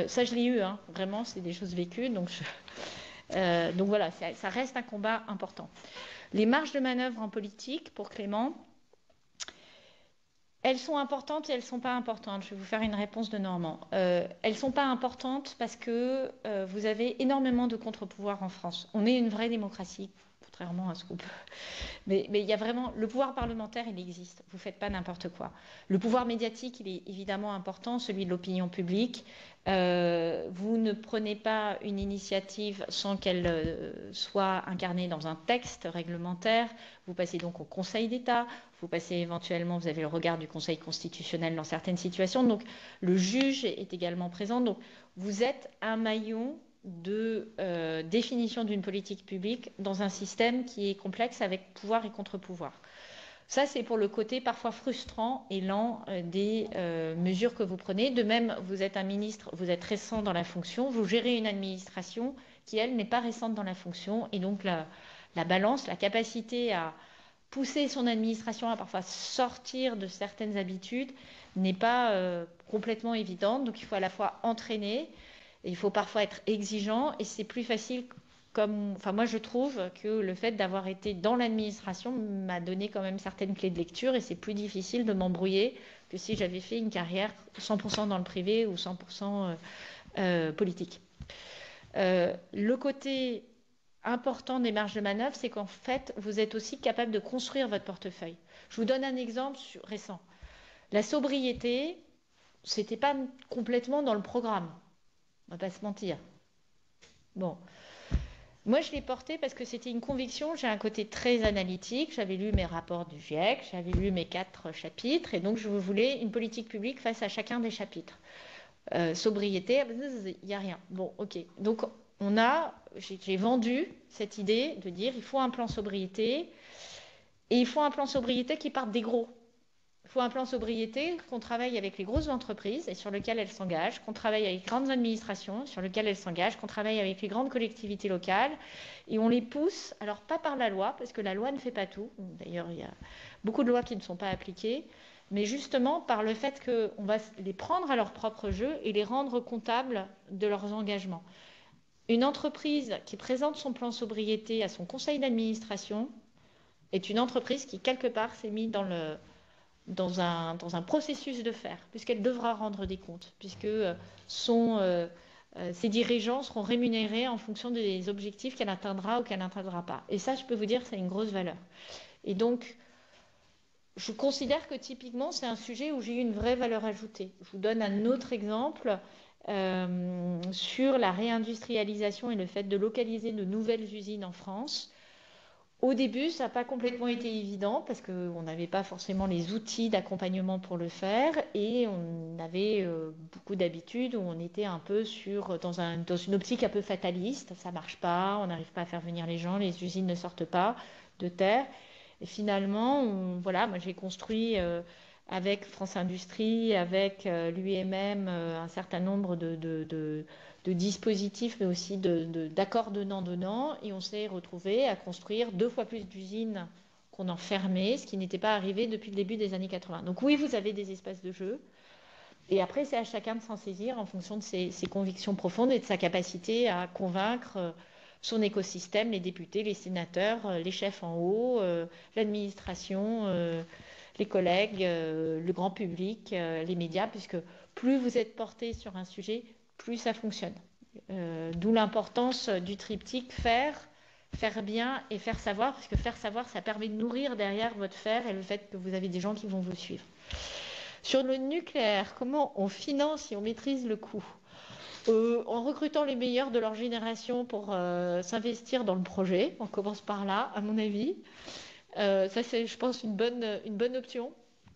Ça, je l'ai eu, hein, vraiment, c'est des choses vécues. Donc, je... Euh, donc voilà, ça, ça reste un combat important. Les marges de manœuvre en politique, pour Clément, elles sont importantes et elles ne sont pas importantes. Je vais vous faire une réponse de Normand. Euh, elles ne sont pas importantes parce que euh, vous avez énormément de contre-pouvoirs en France. On est une vraie démocratie, contrairement à ce qu'on peut... Mais, mais il y a vraiment... Le pouvoir parlementaire, il existe. Vous ne faites pas n'importe quoi. Le pouvoir médiatique, il est évidemment important, celui de l'opinion publique. Euh, vous ne prenez pas une initiative sans qu'elle euh, soit incarnée dans un texte réglementaire. Vous passez donc au Conseil d'État. Vous passez éventuellement, vous avez le regard du Conseil constitutionnel dans certaines situations. Donc, le juge est également présent. Donc, vous êtes un maillon de euh, définition d'une politique publique dans un système qui est complexe avec pouvoir et contre-pouvoir. Ça, c'est pour le côté parfois frustrant et lent euh, des euh, mesures que vous prenez. De même, vous êtes un ministre, vous êtes récent dans la fonction, vous gérez une administration qui, elle, n'est pas récente dans la fonction. Et donc, la, la balance, la capacité à pousser son administration à parfois sortir de certaines habitudes n'est pas euh, complètement évidente. Donc, il faut à la fois entraîner, et il faut parfois être exigeant, et c'est plus facile. Comme, enfin, moi, je trouve que le fait d'avoir été dans l'administration m'a donné quand même certaines clés de lecture, et c'est plus difficile de m'embrouiller que si j'avais fait une carrière cent pour cent dans le privé ou cent pour cent euh, euh, politique. Euh, le côté important des marges de manœuvre, c'est qu'en fait, vous êtes aussi capable de construire votre portefeuille. Je vous donne un exemple sur, récent. La sobriété, c'était pas complètement dans le programme. On ne va pas se mentir. Bon. Moi, je l'ai porté parce que c'était une conviction. J'ai un côté très analytique. J'avais lu mes rapports du GIEC, j'avais lu mes quatre chapitres, et donc je voulais une politique publique face à chacun des chapitres. Euh, sobriété, il n'y a rien. Bon, ok. Donc, on a, j'ai vendu cette idée de dire il faut un plan sobriété, et il faut un plan sobriété qui parte des gros. Il faut un plan sobriété, qu'on travaille avec les grosses entreprises et sur lequel elles s'engagent, qu'on travaille avec les grandes administrations sur lesquelles elles s'engagent, qu'on travaille avec les grandes collectivités locales, et on les pousse, alors pas par la loi, parce que la loi ne fait pas tout. D'ailleurs, il y a beaucoup de lois qui ne sont pas appliquées, mais justement par le fait qu'on va les prendre à leur propre jeu et les rendre comptables de leurs engagements. Une entreprise qui présente son plan sobriété à son conseil d'administration est une entreprise qui, quelque part, s'est mise dans le... Dans un, dans un processus de faire, puisqu'elle devra rendre des comptes, puisque son, euh, euh, ses dirigeants seront rémunérés en fonction des objectifs qu'elle atteindra ou qu'elle n'atteindra pas. Et ça, je peux vous dire, c'est une grosse valeur. Et donc, je considère que typiquement, c'est un sujet où j'ai eu une vraie valeur ajoutée. Je vous donne un autre exemple euh, sur la réindustrialisation et le fait de localiser de nouvelles usines en France. Au début, ça n'a pas complètement été évident parce qu'on n'avait pas forcément les outils d'accompagnement pour le faire, et on avait euh, beaucoup d'habitudes où on était un peu sur, dans, un, dans une optique un peu fataliste. Ça ne marche pas, on n'arrive pas à faire venir les gens, les usines ne sortent pas de terre. Et finalement, on, voilà, moi j'ai construit euh, avec France Industrie, avec euh, l'U I M M, euh, un certain nombre de... de, de de dispositifs, mais aussi d'accords donnant-donnant, et on s'est retrouvé à construire deux fois plus d'usines qu'on en fermait, ce qui n'était pas arrivé depuis le début des années quatre-vingt. Donc oui, vous avez des espaces de jeu, et après c'est à chacun de s'en saisir en fonction de ses, ses convictions profondes et de sa capacité à convaincre son écosystème, les députés, les sénateurs, euh, les chefs en haut, euh, l'administration, euh, les collègues, euh, le grand public, euh, les médias, puisque plus vous êtes porté sur un sujet, plus ça fonctionne. Euh, D'où l'importance du triptyque faire, faire bien et faire savoir, parce que faire savoir, ça permet de nourrir derrière votre faire et le fait que vous avez des gens qui vont vous suivre. Sur le nucléaire, comment on finance et on maîtrise le coût? euh, En recrutant les meilleurs de leur génération pour euh, s'investir dans le projet. On commence par là, à mon avis. Euh, ça, c'est, je pense, une bonne, une bonne option.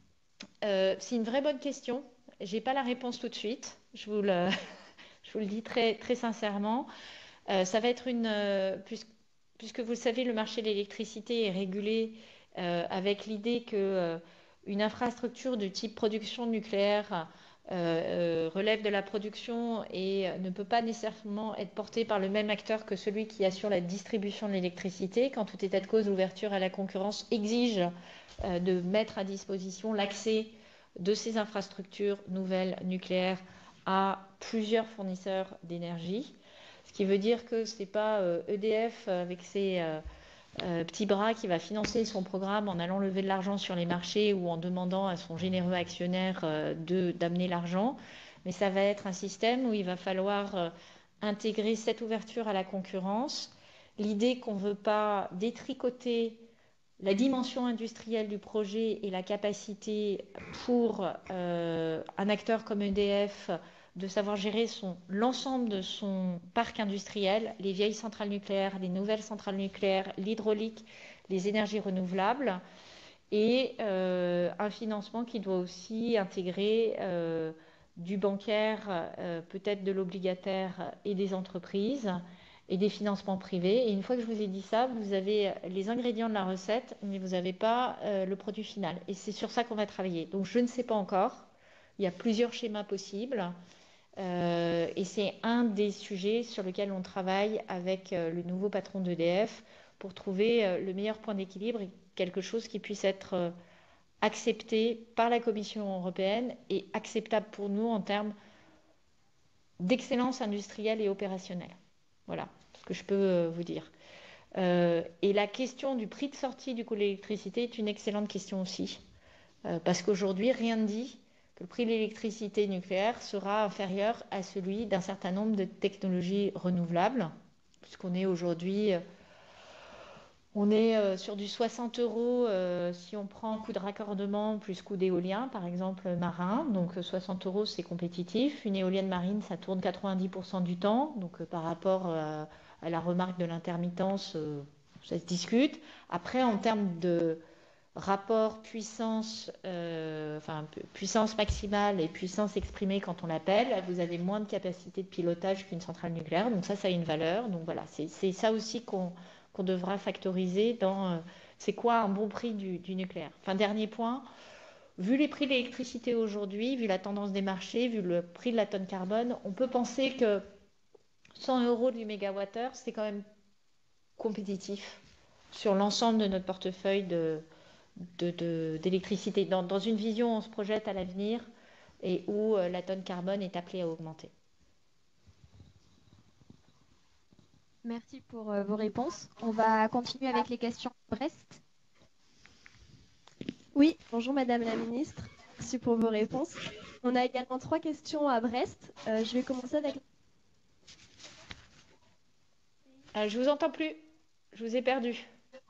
Euh, c'est une vraie bonne question. Je n'ai pas la réponse tout de suite. Je vous le, je vous le dis très, très sincèrement. Euh, ça va être une... Euh, puisque, puisque vous le savez, le marché de l'électricité est régulé euh, avec l'idée que... Euh, une infrastructure de type production nucléaire euh, euh, relève de la production et ne peut pas nécessairement être portée par le même acteur que celui qui assure la distribution de l'électricité. Qu'en tout état de cause, l'ouverture à la concurrence exige euh, de mettre à disposition l'accès de ces infrastructures nouvelles nucléaires à plusieurs fournisseurs d'énergie. Ce qui veut dire que ce n'est pas euh, E D F avec ses... Euh, Euh, petit bras qui va financer son programme en allant lever de l'argent sur les marchés ou en demandant à son généreux actionnaire euh, de, d'amener l'argent. Mais ça va être un système où il va falloir euh, intégrer cette ouverture à la concurrence, l'idée qu'on ne veut pas détricoter la dimension industrielle du projet et la capacité pour euh, un acteur comme E D F de savoir gérer son, l'ensemble de son parc industriel, les vieilles centrales nucléaires, les nouvelles centrales nucléaires, l'hydraulique, les énergies renouvelables, et euh, un financement qui doit aussi intégrer euh, du bancaire, euh, peut-être de l'obligataire et des entreprises, et des financements privés. Et une fois que je vous ai dit ça, vous avez les ingrédients de la recette, mais vous n'avez pas euh, le produit final. Et c'est sur ça qu'on va travailler. Donc je ne sais pas encore. Il y a plusieurs schémas possibles. Euh, et c'est un des sujets sur lesquels on travaille avec euh, le nouveau patron d'E D F pour trouver euh, le meilleur point d'équilibre et quelque chose qui puisse être euh, accepté par la Commission européenne et acceptable pour nous en termes d'excellence industrielle et opérationnelle. Voilà ce que je peux euh, vous dire. Euh, et la question du prix de sortie du coût de l'électricité est une excellente question aussi, euh, parce qu'aujourd'hui, rien ne dit que le prix de l'électricité nucléaire sera inférieur à celui d'un certain nombre de technologies renouvelables, puisqu'on est aujourd'hui, euh, on est euh, sur du soixante euros euh, si on prend coût de raccordement plus coût d'éolien, par exemple marin. Donc euh, soixante euros, c'est compétitif. Une éolienne marine, ça tourne quatre-vingt-dix pour cent du temps. Donc euh, par rapport euh, à la remarque de l'intermittence, euh, ça se discute. Après, en termes de rapport puissance, euh, enfin puissance maximale et puissance exprimée quand on l'appelle, vous avez moins de capacité de pilotage qu'une centrale nucléaire, donc ça, ça a une valeur. Donc voilà, c'est, c'est ça aussi qu'on, qu'on devra factoriser dans euh, c'est quoi un bon prix du, du nucléaire. Enfin, dernier point, vu les prix de l'électricité aujourd'hui, vu la tendance des marchés, vu le prix de la tonne carbone, on peut penser que cent euros du mégawattheure, c'est quand même compétitif sur l'ensemble de notre portefeuille de De, de, d'électricité. Dans, dans une vision, on se projette à l'avenir et où euh, la tonne carbone est appelée à augmenter. Merci pour euh, vos réponses. On va continuer avec les questions de Brest. Oui, bonjour Madame la Ministre. Merci pour vos réponses. On a également trois questions à Brest. Euh, je vais commencer avec... Euh, je vous entends plus. Je vous ai perdu.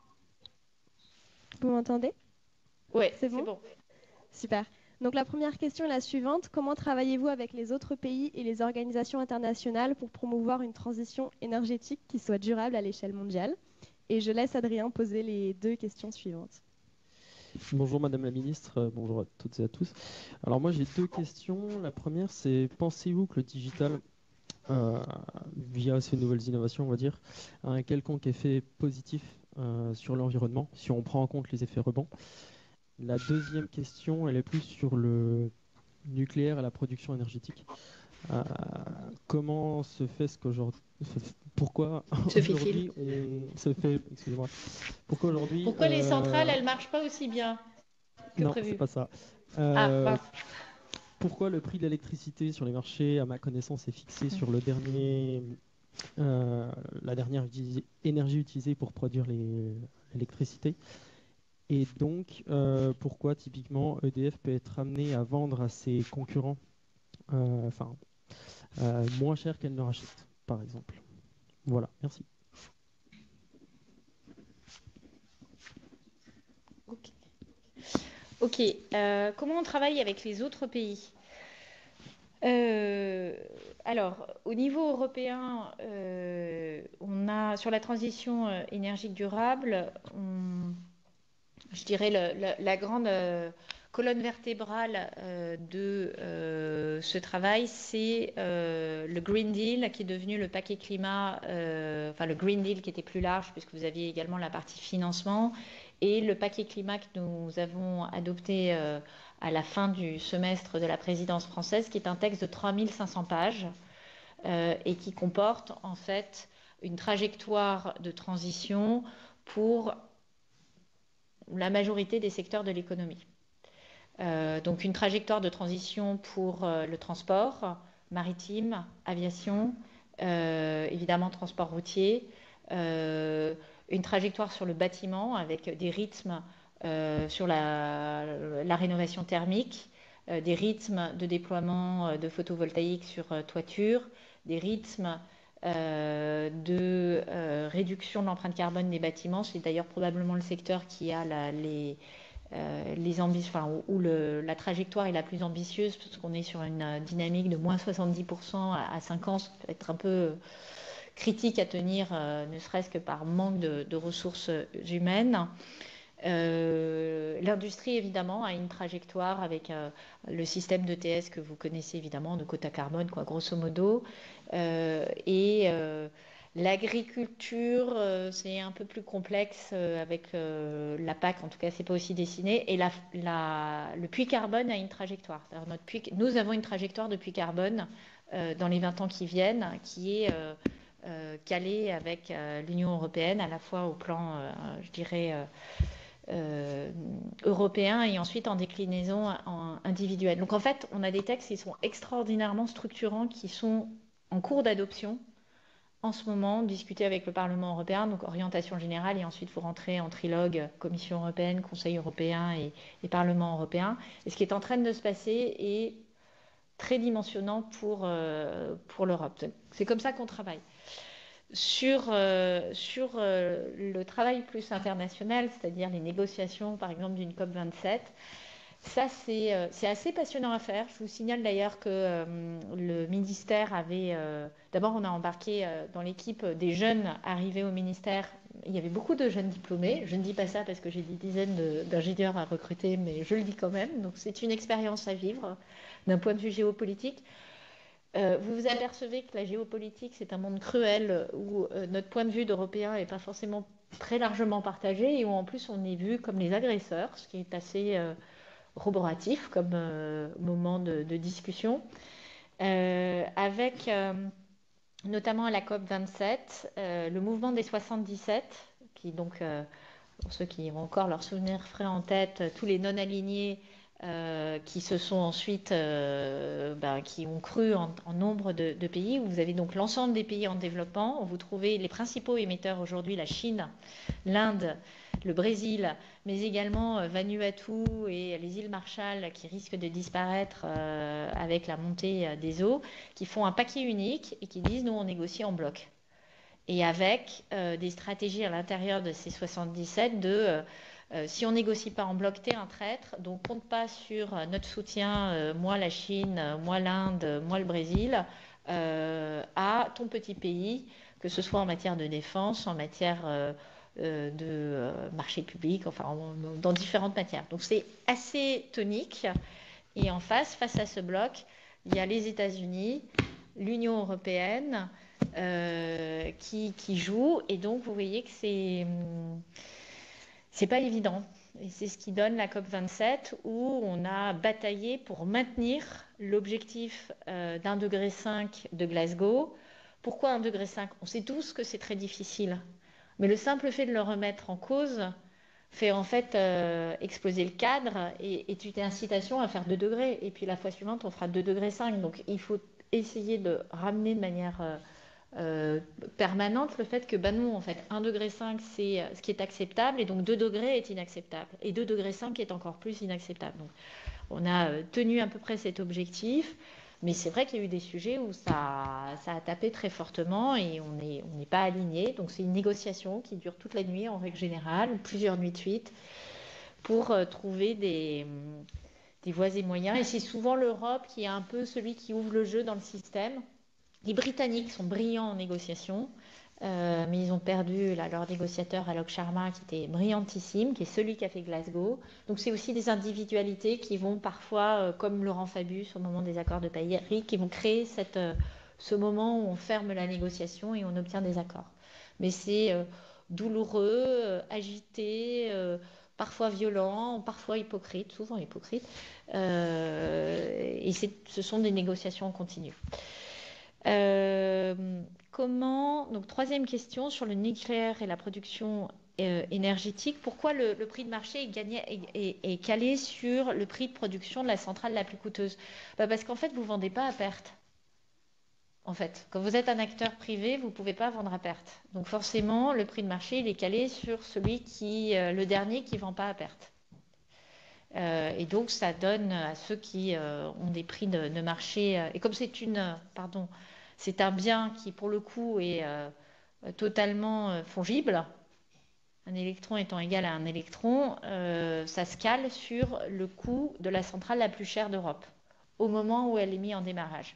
Vous m'entendez? Oui, c'est bon, bon. Super. Donc la première question est la suivante. Comment travaillez-vous avec les autres pays et les organisations internationales pour promouvoir une transition énergétique qui soit durable à l'échelle mondiale? Et je laisse Adrien poser les deux questions suivantes. Bonjour Madame la Ministre, bonjour à toutes et à tous. Alors moi j'ai deux questions. La première c'est, pensez-vous que le digital, euh, via ces nouvelles innovations on va dire, a un quelconque effet positif Euh, sur l'environnement, si on prend en compte les effets rebonds? La deuxième question, elle est plus sur le nucléaire et la production énergétique. Euh, comment se fait ce qu'aujourd'hui... Pourquoi se aujourd'hui on se fait... Excusez-moi. Pourquoi aujourd'hui... Pourquoi euh... les centrales, elles ne marchent pas aussi bien que non, prévu? c'est pas ça. Euh, ah, bah. Pourquoi le prix de l'électricité sur les marchés, à ma connaissance, est fixé mmh. sur le dernier... Euh, la dernière utilisée- énergie utilisée pour produire l'électricité. Et donc, euh, pourquoi typiquement E D F peut être amené à vendre à ses concurrents euh, enfin, euh, moins cher qu'elle ne rachète, par exemple. Voilà, merci. Ok. Ok. Euh, comment on travaille avec les autres pays? Euh, alors, au niveau européen, euh, on a sur la transition euh, énergique durable, on- je dirais le- le- la grande euh, colonne vertébrale euh, de euh, ce travail, c'est euh, le Green Deal qui est devenu le paquet climat, euh, enfin le Green Deal qui était plus large puisque vous aviez également la partie financement et le paquet climat que nous avons adopté euh, à la fin du semestre de la présidence française, qui est un texte de trois mille cinq cents pages euh, et qui comporte en fait une trajectoire de transition pour la majorité des secteurs de l'économie. Euh, donc une trajectoire de transition pour euh, le transport maritime, aviation, euh, évidemment transport routier, euh, une trajectoire sur le bâtiment avec des rythmes euh, sur la, la rénovation thermique, euh, des rythmes de déploiement de photovoltaïque sur euh, toiture, des rythmes euh, de euh, réduction de l'empreinte carbone des bâtiments. C'est d'ailleurs probablement le secteur qui a la, les euh, les ambitions, enfin, où, où le, la trajectoire est la plus ambitieuse, parce qu'on est sur une euh, dynamique de moins soixante-dix pour cent à, à cinq ans, ce qui peut être un peu critique à tenir, euh, ne serait-ce que par manque de, de ressources humaines. Euh, L'industrie, évidemment, a une trajectoire avec euh, le système d'E T S que vous connaissez évidemment, de quota carbone, quoi, grosso modo. Euh, et euh, l'agriculture, euh, c'est un peu plus complexe euh, avec euh, la P A C, en tout cas, c'est pas aussi dessiné. Et la, la, le puits carbone a une trajectoire. Notre puits, nous avons une trajectoire de puits carbone euh, dans les vingt ans qui viennent, qui est euh, euh, calée avec euh, l'Union européenne, à la fois au plan, euh, je dirais, euh, Euh, européen et ensuite en déclinaison en individuelle. Donc en fait, on a des textes qui sont extraordinairement structurants, qui sont en cours d'adoption en ce moment, discutés avec le Parlement européen, donc orientation générale, et ensuite vous rentrez en trilogue Commission européenne, Conseil européen et, et Parlement européen. Et ce qui est en train de se passer est très dimensionnant pour, euh, pour l'Europe. C'est comme ça qu'on travaille. Sur, euh, sur euh, le travail plus international, c'est-à-dire les négociations, par exemple, d'une COP vingt-sept, ça, c'est euh, c'est assez passionnant à faire. Je vous signale d'ailleurs que euh, le ministère avait... Euh, D'abord, on a embarqué euh, dans l'équipe des jeunes arrivés au ministère. Il y avait beaucoup de jeunes diplômés. Je ne dis pas ça parce que j'ai des dizaines d'ingénieurs à recruter, mais je le dis quand même. Donc, c'est une expérience à vivre d'un point de vue géopolitique. Euh, vous vous apercevez que la géopolitique, c'est un monde cruel où euh, notre point de vue d'Européens n'est pas forcément très largement partagé et où en plus on est vu comme les agresseurs, ce qui est assez euh, roboratif comme euh, moment de, de discussion. Euh, avec euh, notamment à la COP vingt-sept, euh, le mouvement des soixante-dix-sept, qui donc, euh, pour ceux qui ont encore leurs souvenirs frais en tête, tous les non-alignés Euh, qui se sont ensuite, euh, ben, qui ont cru en, en nombre de, de pays. Vous avez donc l'ensemble des pays en développement. Vous trouvez les principaux émetteurs aujourd'hui, la Chine, l'Inde, le Brésil, mais également euh, Vanuatu et les îles Marshall qui risquent de disparaître euh, avec la montée euh, des eaux, qui font un paquet unique et qui disent nous on négocie en bloc. Et avec euh, des stratégies à l'intérieur de ces soixante-dix-sept de euh, Euh, si on négocie pas en bloc, t'es un traître, donc compte pas sur euh, notre soutien, euh, moi la Chine, euh, moi l'Inde, euh, moi le Brésil, euh, à ton petit pays, que ce soit en matière de défense, en matière euh, euh, de euh, marché public, enfin en, dans différentes matières. Donc c'est assez tonique. Et en face, face à ce bloc, il y a les États-Unis, l'Union européenne euh, qui, qui jouent. Et donc vous voyez que c'est... Hum, c'est pas évident. Et c'est ce qui donne la COP vingt-sept où on a bataillé pour maintenir l'objectif euh, d'un degré cinq de Glasgow. Pourquoi un degré cinq? On sait tous que c'est très difficile. Mais le simple fait de le remettre en cause fait en fait euh, exploser le cadre et, et tu t'es incitation à faire deux degrés. Et puis la fois suivante, on fera deux degrés cinq. Donc il faut essayer de ramener de manière euh, euh, permanente le fait que, bah non, en fait, un degré cinq, c'est ce qui est acceptable, et donc deux degrés est inacceptable, et deux degrés cinq est encore plus inacceptable. Donc, on a tenu à peu près cet objectif, mais c'est vrai qu'il y a eu des sujets où ça, ça a tapé très fortement et on n'est on n'est pas aligné. Donc, c'est une négociation qui dure toute la nuit en règle générale, plusieurs nuits de suite, pour euh, trouver des, des voies et moyens. Et c'est souvent l'Europe qui est un peu celui qui ouvre le jeu dans le système. Les Britanniques sont brillants en négociation, euh, mais ils ont perdu là, leur négociateur Alok Sharma, qui était brillantissime, qui est celui qui a fait Glasgow. Donc c'est aussi des individualités qui vont parfois, euh, comme Laurent Fabius au moment des accords de Paris, qui vont créer cette, euh, ce moment où on ferme la négociation et on obtient des accords. Mais c'est euh, douloureux, euh, agité, euh, parfois violent, parfois hypocrite, souvent hypocrite. Euh, et ce sont des négociations en continu. Euh, comment, donc troisième question sur le nucléaire et la production euh, énergétique, pourquoi le, le prix de marché est, gagné, est, est, est calé sur le prix de production de la centrale la plus coûteuse? Bah parce qu'en fait, vous ne vendez pas à perte. En fait, quand vous êtes un acteur privé, vous ne pouvez pas vendre à perte. Donc forcément, le prix de marché, il est calé sur celui qui, euh, le dernier qui ne vend pas à perte. Euh, et donc, ça donne à ceux qui euh, ont des prix de, de marché, euh, et comme c'est une, euh, pardon, c'est un bien qui, pour le coup, est euh, totalement euh, fongible, un électron étant égal à un électron, euh, ça se cale sur le coût de la centrale la plus chère d'Europe, au moment où elle est mise en démarrage.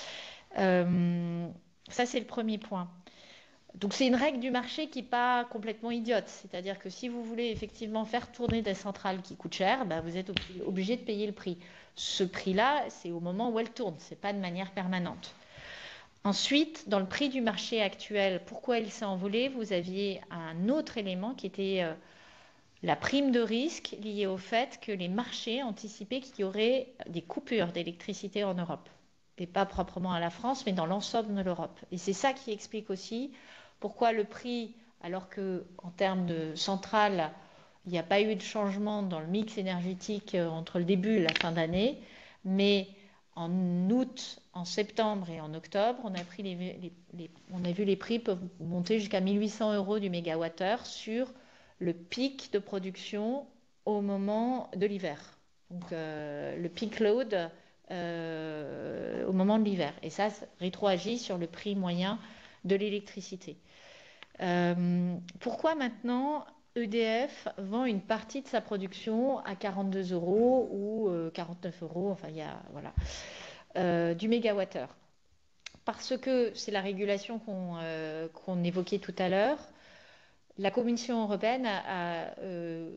Euh, ça, c'est le premier point. Donc c'est une règle du marché qui n'est pas complètement idiote. C'est-à-dire que si vous voulez effectivement faire tourner des centrales qui coûtent cher, ben vous êtes obligé de payer le prix. Ce prix-là, c'est au moment où elles tournent, ce n'est pas de manière permanente. Ensuite, dans le prix du marché actuel, pourquoi il s'est envolé? Vous aviez un autre élément qui était euh, la prime de risque liée au fait que les marchés anticipaient qu'il y aurait des coupures d'électricité en Europe. Et pas proprement à la France, mais dans l'ensemble de l'Europe. Et c'est ça qui explique aussi pourquoi le prix, alors qu'en termes de centrale, il n'y a pas eu de changement dans le mix énergétique entre le début et la fin d'année, mais en août, en septembre et en octobre, on a, pris les, les, les, on a vu les prix peuvent monter jusqu'à mille huit cents euros du mégawattheure sur le pic de production au moment de l'hiver. Donc euh, le peak load euh, au moment de l'hiver. Et ça, ça rétroagit sur le prix moyen de l'électricité. Euh, pourquoi maintenant E D F vend une partie de sa production à quarante-deux euros ou euh, quarante-neuf euros, enfin il y a voilà, euh, du mégawattheure? Parce que c'est la régulation qu'on euh, qu'on évoquait tout à l'heure. La Commission européenne a, a euh,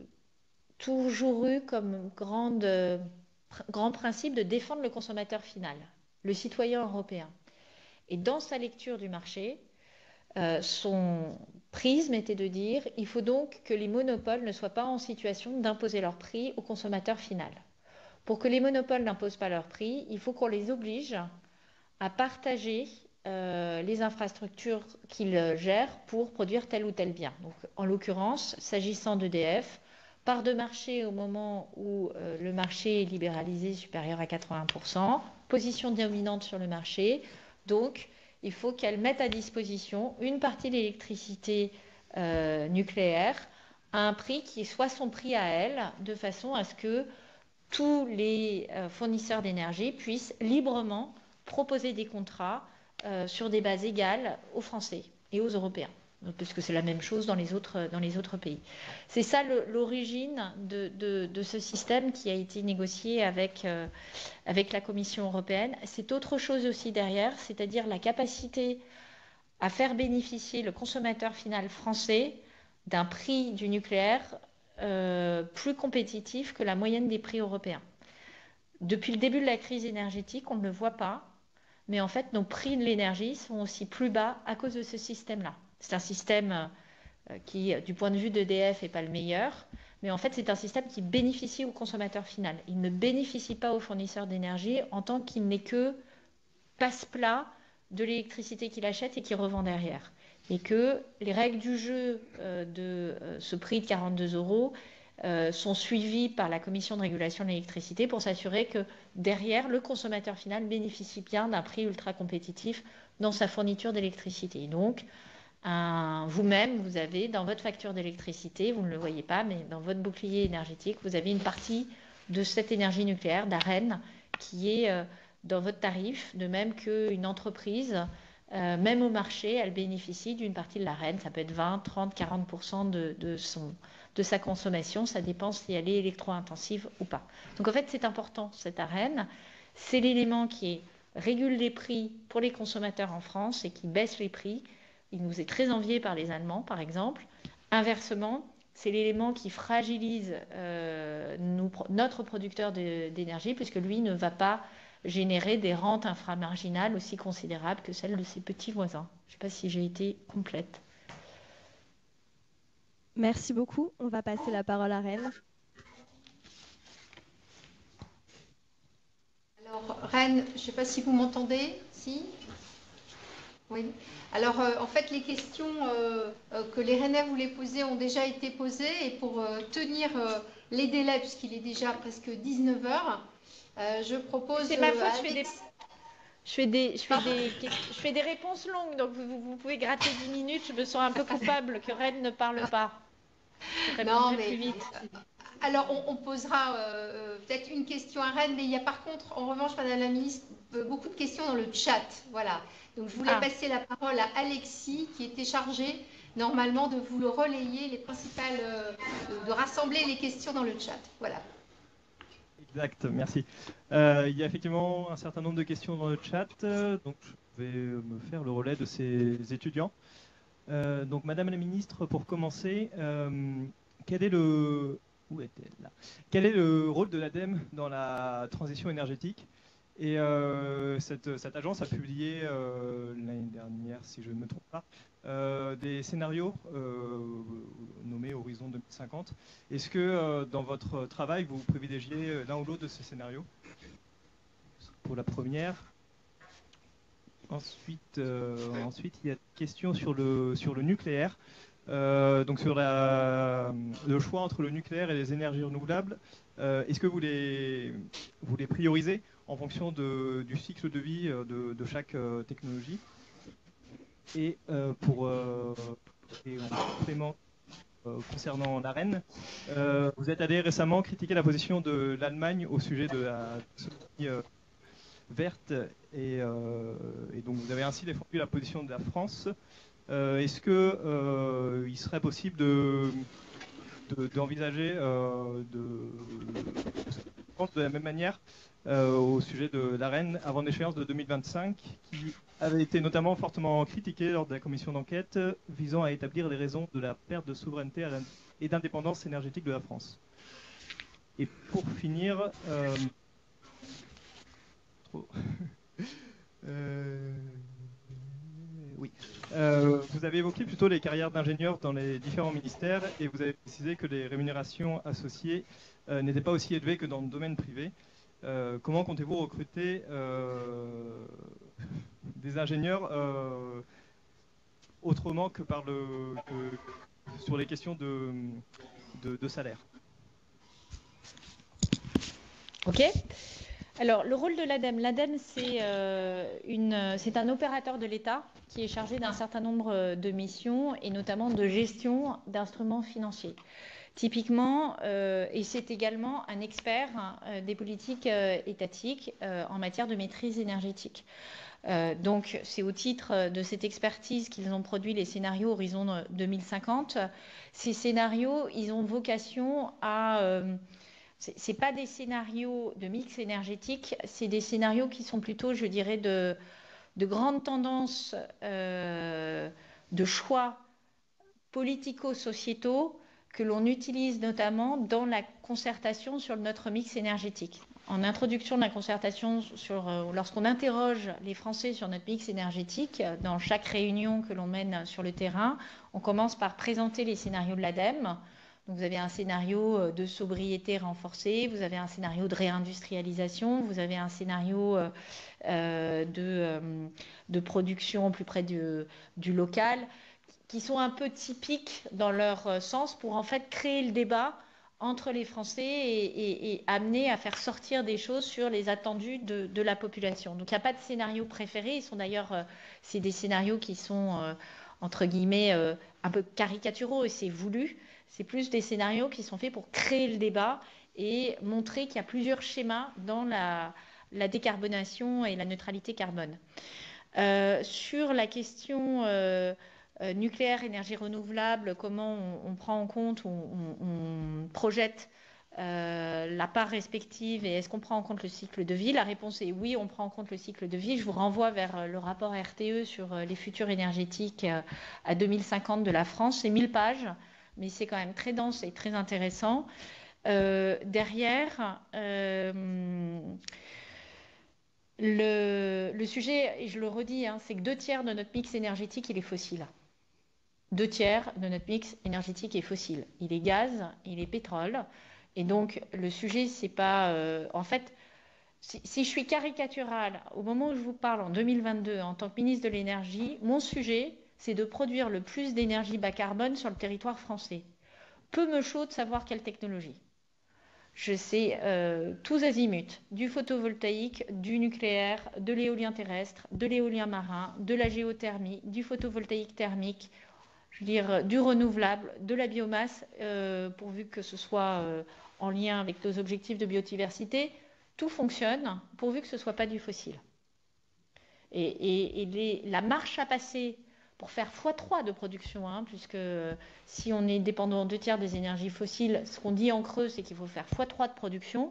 toujours eu comme grande, euh, pr grand principe de défendre le consommateur final, le citoyen européen. Et dans sa lecture du marché, euh, son prisme était de dire il faut donc que les monopoles ne soient pas en situation d'imposer leur prix au consommateur final. Pour que les monopoles n'imposent pas leur prix, il faut qu'on les oblige à partager euh, les infrastructures qu'ils gèrent pour produire tel ou tel bien. Donc, en l'occurrence, s'agissant d'E D F, part de marché au moment où euh, le marché est libéralisé supérieur à quatre-vingts pour cent, position dominante sur le marché, donc il faut qu'elle mette à disposition une partie de l'électricité euh, nucléaire à un prix qui soit son prix à elle, de façon à ce que tous les euh, fournisseurs d'énergie puissent librement proposer des contrats euh, sur des bases égales aux Français et aux Européens, puisque c'est la même chose dans les autres, dans les autres pays. C'est ça l'origine de, de, de ce système qui a été négocié avec, euh, avec la Commission européenne. C'est autre chose aussi derrière, c'est-à-dire la capacité à faire bénéficier le consommateur final français d'un prix du nucléaire euh, plus compétitif que la moyenne des prix européens. Depuis le début de la crise énergétique, on ne le voit pas, mais en fait, nos prix de l'énergie sont aussi plus bas à cause de ce système-là. C'est un système qui, du point de vue d'E D F, n'est pas le meilleur, mais en fait, c'est un système qui bénéficie au consommateur final. Il ne bénéficie pas aux fournisseurs d'énergie en tant qu'il n'est que passe-plat de l'électricité qu'il achète et qu'il revend derrière. Et que les règles du jeu euh, de euh, ce prix de quarante-deux euros euh, sont suivis par la Commission de régulation de l'électricité pour s'assurer que derrière, le consommateur final bénéficie bien d'un prix ultra compétitif dans sa fourniture d'électricité. Donc, vous-même, vous avez dans votre facture d'électricité, vous ne le voyez pas, mais dans votre bouclier énergétique, vous avez une partie de cette énergie nucléaire, d'A R E N, qui est euh, dans votre tarif, de même qu'une entreprise, euh, même au marché, elle bénéficie d'une partie de l'A R E N. Ça peut être vingt, trente, quarante pour cent de, de, son, de sa consommation. Ça dépend si elle est électro-intensive ou pas. Donc en fait, c'est important, cette A R E N. C'est l'élément qui régule les prix pour les consommateurs en France et qui baisse les prix. Il nous est très envié par les Allemands, par exemple. Inversement, c'est l'élément qui fragilise euh, nous, notre producteur d'énergie, puisque lui ne va pas générer des rentes inframarginales aussi considérables que celles de ses petits voisins. Je ne sais pas si j'ai été complète. Merci beaucoup. On va passer la parole à Rennes. Alors, Rennes, je ne sais pas si vous m'entendez. Si ? Oui. Alors, euh, en fait, les questions euh, euh, que les Rennais voulaient poser ont déjà été posées. Et pour euh, tenir euh, les délais, puisqu'il est déjà presque dix-neuf heures, euh, je propose... C'est ma faute, euh, je fais des... Je fais, des, je, fais des, je fais des réponses longues, donc vous, vous pouvez gratter dix minutes. Je me sens un peu coupable que Rennes ne parle pas. Je non, mais plus vite. Alors, on, on posera euh, peut-être une question à Rennes, mais il y a par contre, en revanche, Madame la Ministre, beaucoup de questions dans le chat. Voilà. Donc, je voulais ah. passer la parole à Alexis, qui était chargé normalement de vous le relayer, les principales, euh, de, de rassembler les questions dans le chat. Voilà. Exact, merci. Euh, il y a effectivement un certain nombre de questions dans le chat, euh, donc je vais me faire le relais de ces étudiants. Euh, donc, Madame la Ministre, pour commencer, euh, quel est le... Où est-elle là ? Quel est le rôle de l'ADEME dans la transition énergétique ? Et euh, cette, cette agence a publié euh, l'année dernière, si je ne me trompe pas, euh, des scénarios euh, nommés Horizon deux mille cinquante. Est-ce que euh, dans votre travail, vous privilégiez l'un ou l'autre de ces scénarios ? Pour la première. Ensuite, euh, ensuite, il y a une question sur le, sur le nucléaire. Euh, donc sur la, le choix entre le nucléaire et les énergies renouvelables, euh, est-ce que vous les, vous les priorisez en fonction de, du cycle de vie de, de chaque euh, technologie? Et euh, pour euh, et en complément euh, concernant l'A R E N, euh, vous êtes allé récemment critiquer la position de l'Allemagne au sujet de la taxonomie euh, verte et, euh, et donc vous avez ainsi défendu la position de la France. Euh, Est-ce qu'il euh, serait possible de, de, d'envisager euh, de, de la même manière euh, au sujet de l'A R E N avant l'échéance de deux mille vingt-cinq, qui avait été notamment fortement critiquée lors de la commission d'enquête visant à établir les raisons de la perte de souveraineté et d'indépendance énergétique de la France. Et pour finir, euh, trop. euh, Oui. Euh, vous avez évoqué plutôt les carrières d'ingénieurs dans les différents ministères et vous avez précisé que les rémunérations associées euh, n'étaient pas aussi élevées que dans le domaine privé. Euh, comment comptez-vous recruter euh, des ingénieurs euh, autrement que, par le, que sur les questions de, de, de salaire? Ok. Alors, le rôle de l'ADEME, l'ADEME, c'est euh, un opérateur de l'État qui est chargé d'un certain nombre de missions et notamment de gestion d'instruments financiers. Typiquement, euh, et c'est également un expert euh, des politiques euh, étatiques euh, en matière de maîtrise énergétique. Euh, donc, c'est au titre de cette expertise qu'ils ont produit les scénarios Horizon deux mille cinquante. Ces scénarios, ils ont vocation à... Euh, Ce n'est pas des scénarios de mix énergétique, c'est des scénarios qui sont plutôt, je dirais, de, de grandes tendances euh, de choix politico-sociétaux que l'on utilise notamment dans la concertation sur notre mix énergétique. En introduction de la concertation, sur, euh, lorsqu'on interroge les Français sur notre mix énergétique, dans chaque réunion que l'on mène sur le terrain, on commence par présenter les scénarios de l'ADEME. Donc vous avez un scénario de sobriété renforcée, vous avez un scénario de réindustrialisation, vous avez un scénario euh, de, euh, de production plus près du, du local, qui sont un peu typiques dans leur sens pour en fait créer le débat entre les Français et, et, et amener à faire sortir des choses sur les attendus de, de la population. Donc il n'y a pas de scénario préféré. Ils sont d'ailleurs, euh, c'est des scénarios qui sont euh, entre guillemets euh, un peu caricaturaux et c'est voulu. C'est plus des scénarios qui sont faits pour créer le débat et montrer qu'il y a plusieurs schémas dans la, la décarbonation et la neutralité carbone. Euh, sur la question euh, euh, nucléaire, énergie renouvelable, comment on, on prend en compte, on, on, on projette euh, la part respective et est-ce qu'on prend en compte le cycle de vie? La réponse est oui, on prend en compte le cycle de vie. Je vous renvoie vers le rapport R T E sur les futurs énergétiques à deux mille cinquante de la France. C'est mille pages, mais c'est quand même très dense et très intéressant. Euh, derrière, euh, le, le sujet, et je le redis, hein, c'est que deux tiers de notre mix énergétique, il est fossile. Deux tiers de notre mix énergétique est fossile. Il est gaz, il est pétrole. Et donc, le sujet, c'est pas... Euh, en fait, si, si je suis caricaturale, au moment où je vous parle, en deux mille vingt-deux, en tant que ministre de l'Énergie, mon sujet, c'est de produire le plus d'énergie bas carbone sur le territoire français. Peu me chaud de savoir quelle technologie. Je sais euh, tous azimuts, du photovoltaïque, du nucléaire, de l'éolien terrestre, de l'éolien marin, de la géothermie, du photovoltaïque thermique, je veux dire du renouvelable, de la biomasse, euh, pourvu que ce soit euh, en lien avec nos objectifs de biodiversité. Tout fonctionne, pourvu que ce ne soit pas du fossile. Et, et, et les, la marche à passer pour faire fois trois de production, hein, puisque si on est dépendant en deux tiers des énergies fossiles, ce qu'on dit en creux, c'est qu'il faut faire fois trois de production,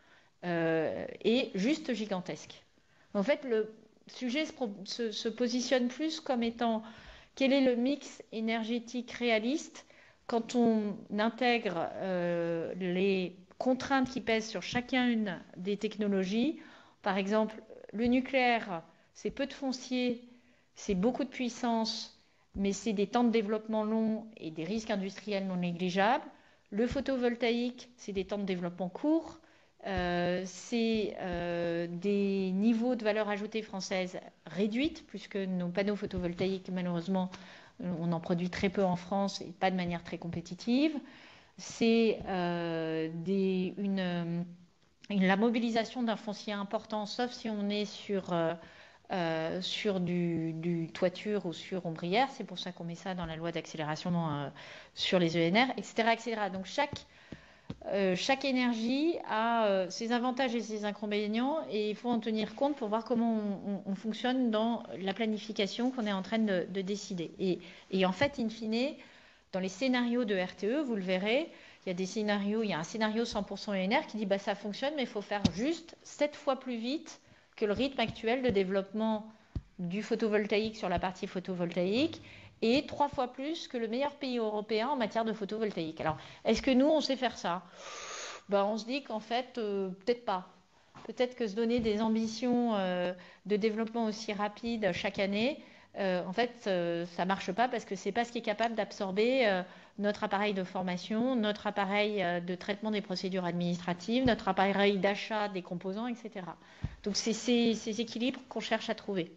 euh, est juste gigantesque. En fait, le sujet se, se, se positionne plus comme étant quel est le mix énergétique réaliste quand on intègre euh, les contraintes qui pèsent sur chacune des technologies. Par exemple, le nucléaire, c'est peu de foncier, c'est beaucoup de puissance, mais c'est des temps de développement longs et des risques industriels non négligeables. Le photovoltaïque, c'est des temps de développement courts, euh, c'est euh, des niveaux de valeur ajoutée française réduites, puisque nos panneaux photovoltaïques, malheureusement, on en produit très peu en France et pas de manière très compétitive. C'est euh, des, une, une, la mobilisation d'un foncier important, sauf si on est sur... Euh, Euh, sur du, du toiture ou sur ombrière, c'est pour ça qu'on met ça dans la loi d'accélération euh, sur les E N R, et cetera, et cetera. Donc chaque, euh, chaque énergie a euh, ses avantages et ses inconvénients, et il faut en tenir compte pour voir comment on, on, on fonctionne dans la planification qu'on est en train de, de décider. Et, et en fait, in fine, dans les scénarios de R T E, vous le verrez, il y a des scénarios, il y a un scénario cent pour cent E N R qui dit bah ça fonctionne, mais il faut faire juste sept fois plus vite que le rythme actuel de développement du photovoltaïque sur la partie photovoltaïque et trois fois plus que le meilleur pays européen en matière de photovoltaïque. Alors, est-ce que nous, on sait faire ça? Ben, on se dit qu'en fait, euh, peut-être pas. Peut-être que se donner des ambitions euh, de développement aussi rapides chaque année, euh, en fait, euh, ça ne marche pas parce que ce n'est pas ce qui est capable d'absorber euh, notre appareil de formation, notre appareil euh, de traitement des procédures administratives, notre appareil d'achat des composants, et cetera. Donc, c'est ces, ces équilibres qu'on cherche à trouver.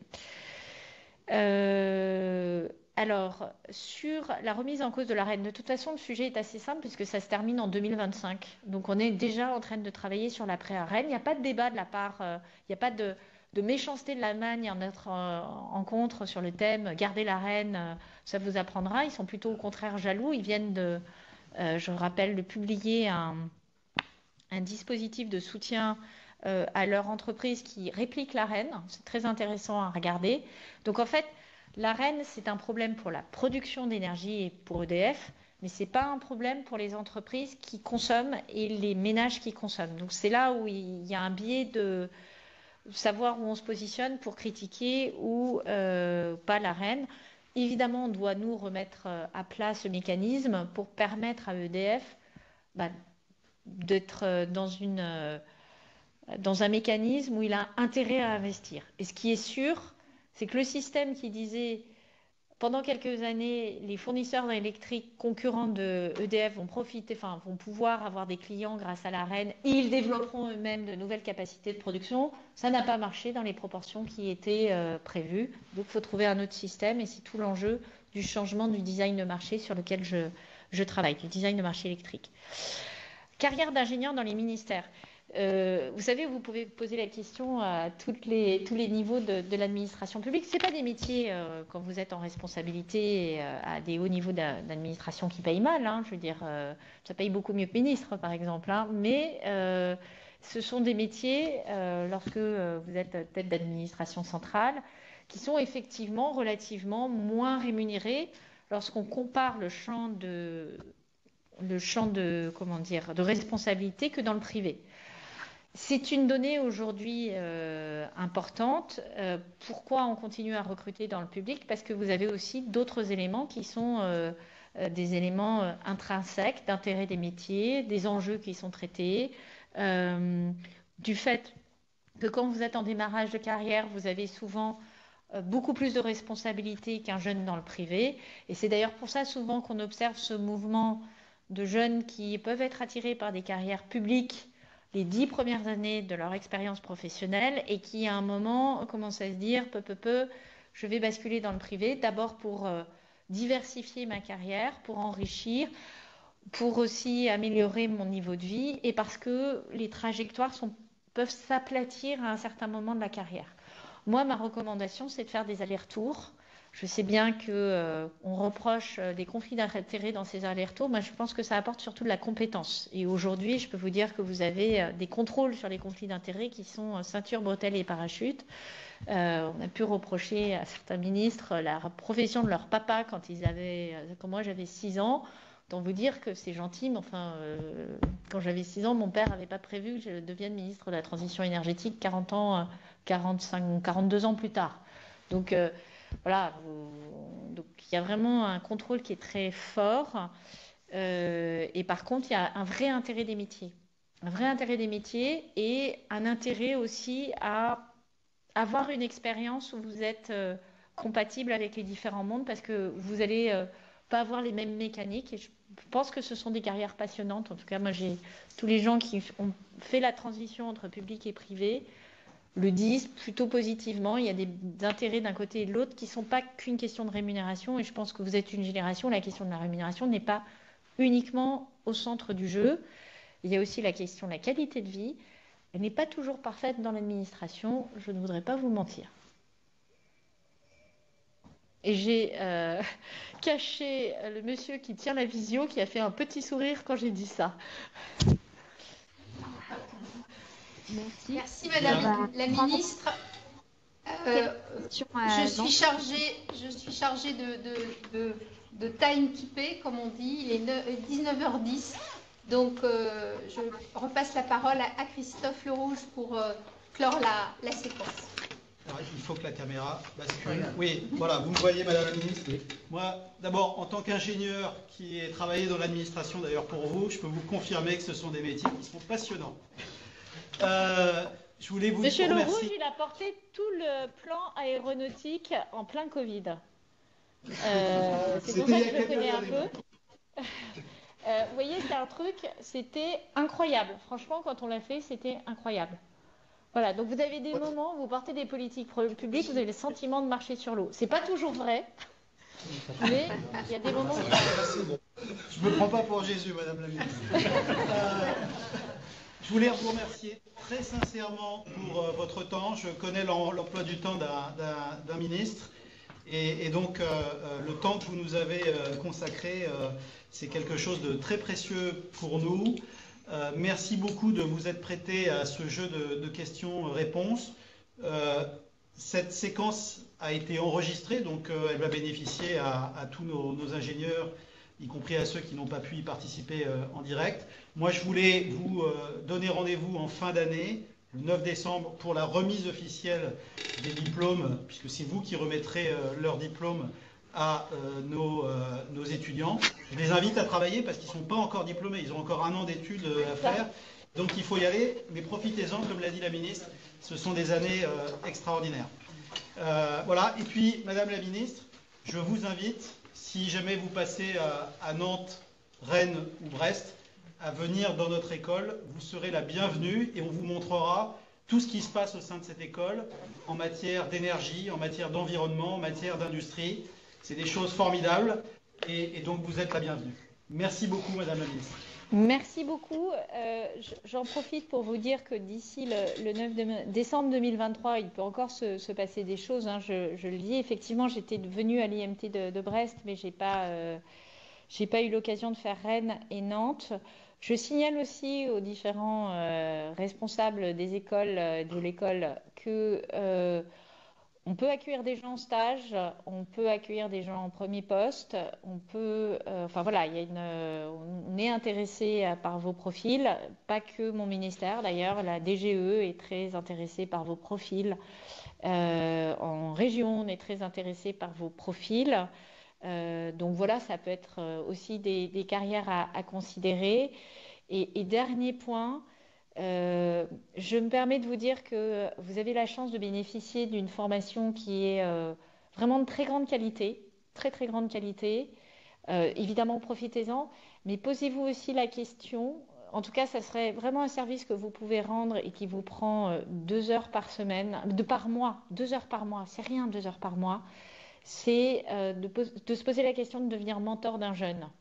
Euh, alors, sur la remise en cause de l'Arenh, de toute façon, le sujet est assez simple puisque ça se termine en deux mille vingt-cinq. Donc, on est déjà en train de travailler sur l'après-Arenh. Il n'y a pas de débat de la part, euh, il n'y a pas de... de méchanceté de l'Allemagne en notre euh, rencontre sur le thème « Gardez la reine, euh, ça vous apprendra ». Ils sont plutôt au contraire jaloux. Ils viennent de, euh, je rappelle, de publier un, un dispositif de soutien euh, à leur entreprise qui réplique la reine. C'est très intéressant à regarder. Donc en fait, la reine, c'est un problème pour la production d'énergie et pour E D F, mais ce n'est pas un problème pour les entreprises qui consomment et les ménages qui consomment. Donc c'est là où il y a un biais de savoir où on se positionne pour critiquer ou euh, pas l'Arenh. Évidemment, on doit nous remettre à plat ce mécanisme pour permettre à E D F bah, d'être dans, une, euh, dans un mécanisme où il a intérêt à investir. Et ce qui est sûr, c'est que le système qui disait pendant quelques années, les fournisseurs électriques concurrents de E D F vont profiter, enfin, vont pouvoir avoir des clients grâce à l'Arenh et ils développeront eux-mêmes de nouvelles capacités de production. Ça n'a pas marché dans les proportions qui étaient euh, prévues. Donc, il faut trouver un autre système et c'est tout l'enjeu du changement du design de marché sur lequel je, je travaille, du design de marché électrique. carrière d'ingénieur dans les ministères. Euh, vous savez, vous pouvez poser la question à toutes les, tous les niveaux de, de l'administration publique. Ce n'est pas des métiers, euh, quand vous êtes en responsabilité euh, à des hauts niveaux d'administration qui payent mal. Hein, je veux dire, euh, ça paye beaucoup mieux que ministre, par exemple. Hein, mais euh, ce sont des métiers, euh, lorsque euh, vous êtes tête d'administration centrale, qui sont effectivement relativement moins rémunérés lorsqu'on compare le champ de, le champ de, comment dire, de responsabilité que dans le privé. C'est une donnée aujourd'hui euh, importante. Euh, pourquoi on continue à recruter dans le public? Parce que vous avez aussi d'autres éléments qui sont euh, euh, des éléments euh, intrinsèques d'intérêt des métiers, des enjeux qui sont traités, euh, du fait que quand vous êtes en démarrage de carrière, vous avez souvent euh, beaucoup plus de responsabilités qu'un jeune dans le privé. Et c'est d'ailleurs pour ça souvent qu'on observe ce mouvement de jeunes qui peuvent être attirés par des carrières publiques les dix premières années de leur expérience professionnelle et qui, à un moment, commencent à se dire peu, peu, peu, je vais basculer dans le privé, d'abord pour euh, diversifier ma carrière, pour enrichir, pour aussi améliorer mon niveau de vie et parce que les trajectoires sont, peuvent s'aplatir à un certain moment de la carrière. Moi, ma recommandation, c'est de faire des allers-retours. Je sais bien qu'on euh, reproche des conflits d'intérêts dans ces allers-retours. Moi, je pense que ça apporte surtout de la compétence. Et aujourd'hui, je peux vous dire que vous avez euh, des contrôles sur les conflits d'intérêts qui sont euh, ceinture, bretelles et parachute. Euh, on a pu reprocher à certains ministres la profession de leur papa quand ils avaient, euh, quand moi j'avais six ans. Autant vous dire que c'est gentil, mais enfin, euh, quand j'avais six ans, mon père n'avait pas prévu que je devienne ministre de la Transition énergétique quarante ans, quarante-cinq, quarante-deux ans plus tard. Donc, euh, voilà, vous... donc il y a vraiment un contrôle qui est très fort euh, et par contre il y a un vrai intérêt des métiers, un vrai intérêt des métiers et un intérêt aussi à avoir une expérience où vous êtes euh, compatible avec les différents mondes parce que vous n'allez euh, pas avoir les mêmes mécaniques et je pense que ce sont des carrières passionnantes. En tout cas, moi j'ai tous les gens qui ont fait la transition entre public et privé le disent plutôt positivement. Il y a des intérêts d'un côté et de l'autre qui ne sont pas qu'une question de rémunération. Et je pense que vous êtes une génération, la question de la rémunération n'est pas uniquement au centre du jeu. Il y a aussi la question de la qualité de vie. Elle n'est pas toujours parfaite dans l'administration, je ne voudrais pas vous mentir. Et j'ai euh, caché le monsieur qui tient la visio qui a fait un petit sourire quand j'ai dit ça. Merci. Merci Madame la ministre. Euh, je, suis chargée, je suis chargée de, de, de, de timekeeper, comme on dit. Il est dix-neuf heures dix. Donc, euh, je repasse la parole à, à Christophe Lerouge pour euh, clore la, la séquence. Alors, il faut que la caméra bascule. Oui, voilà, vous me voyez, Madame la Ministre. Moi, d'abord, en tant qu'ingénieur qui ai travaillé dans l'administration, d'ailleurs pour vous, je peux vous confirmer que ce sont des métiers qui sont passionnants. Euh, je voulais vous Monsieur remercier. Lerouge, il a porté tout le plan aéronautique en plein Covid. Euh, c'est pour ça que je le connais un peu. Euh, vous voyez, c'est un truc, c'était incroyable. Franchement, quand on l'a fait, c'était incroyable. Voilà, donc vous avez des moments où vous portez des politiques publiques, vous avez le sentiment de marcher sur l'eau. C'est pas toujours vrai, mais il y a des moments où... Je me prends pas pour Jésus, Madame la Ministre. Euh, je voulais vous remercier très sincèrement pour euh, votre temps. Je connais l'emploi du temps d'un ministre. Et, et donc, euh, euh, le temps que vous nous avez euh, consacré, euh, c'est quelque chose de très précieux pour nous. Euh, merci beaucoup de vous être prêté à ce jeu de, de questions-réponses. Euh, cette séquence a été enregistrée, donc euh, elle va bénéficier à, à tous nos, nos ingénieurs, y compris à ceux qui n'ont pas pu y participer euh, en direct. Moi, je voulais vous euh, donner rendez-vous en fin d'année, le neuf décembre, pour la remise officielle des diplômes, puisque c'est vous qui remettrez euh, leurs diplômes à euh, nos, euh, nos étudiants. Je les invite à travailler parce qu'ils ne sont pas encore diplômés, ils ont encore un an d'études à faire. Donc il faut y aller, mais profitez-en, comme l'a dit la ministre, ce sont des années euh, extraordinaires. Euh, voilà, et puis, Madame la Ministre, je vous invite, si jamais vous passez à, à Nantes, Rennes ou Brest, à venir dans notre école. Vous serez la bienvenue et on vous montrera tout ce qui se passe au sein de cette école en matière d'énergie, en matière d'environnement, en matière d'industrie. C'est des choses formidables et, et donc vous êtes la bienvenue. Merci beaucoup, Madame la Ministre. Merci beaucoup. Euh, J'en profite pour vous dire que d'ici le, le neuf de, décembre deux mille vingt-trois, il peut encore se, se passer des choses. Hein. Je, je le dis, effectivement, j'étais venue à l'I M T de, de Brest, mais je n'ai pas, euh, j'ai pas eu l'occasion de faire Rennes et Nantes. Je signale aussi aux différents euh, responsables des écoles, de l'école, que euh, on peut accueillir des gens en stage, on peut accueillir des gens en premier poste, on peut, euh, enfin voilà, il y a une, euh, on est intéressé par vos profils, pas que mon ministère d'ailleurs, la D G E est très intéressée par vos profils, euh, en région on est très intéressé par vos profils, euh, donc voilà, ça peut être aussi des, des carrières à, à considérer. Et, et dernier point, Euh, je me permets de vous dire que vous avez la chance de bénéficier d'une formation qui est euh, vraiment de très grande qualité, très très grande qualité. Euh, évidemment, profitez-en, mais posez-vous aussi la question, en tout cas, ça serait vraiment un service que vous pouvez rendre et qui vous prend euh, deux heures par semaine, de par mois, deux heures par mois, c'est rien, deux heures par mois, c'est euh, de, de se poser la question de devenir mentor d'un jeune.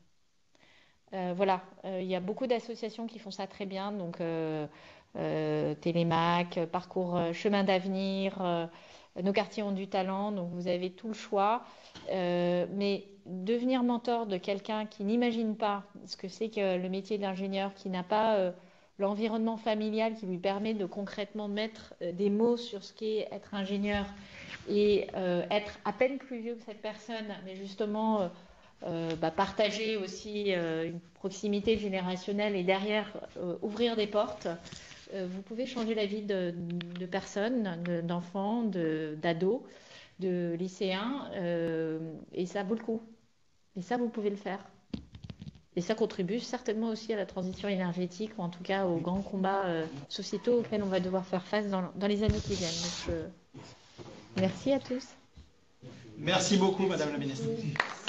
Euh, voilà, euh, il y a beaucoup d'associations qui font ça très bien, donc euh, euh, Télémac, Parcours euh, Chemin d'Avenir, euh, Nos quartiers ont du talent, donc vous avez tout le choix. Euh, mais devenir mentor de quelqu'un qui n'imagine pas ce que c'est que le métier d'ingénieur, qui n'a pas euh, l'environnement familial qui lui permet de concrètement mettre euh, des mots sur ce qu'est être ingénieur et euh, être à peine plus vieux que cette personne, mais justement... Euh, Euh, bah, partager aussi euh, une proximité générationnelle et derrière euh, ouvrir des portes, euh, vous pouvez changer la vie de, de personnes, d'enfants, de, d'ados, de lycéens, euh, et ça vaut le coup. Et ça, vous pouvez le faire. Et ça contribue certainement aussi à la transition énergétique, ou en tout cas aux grands combats euh, sociétaux auxquels on va devoir faire face dans, dans les années qui viennent. Donc, euh, merci à tous. Merci beaucoup, Madame la Ministre.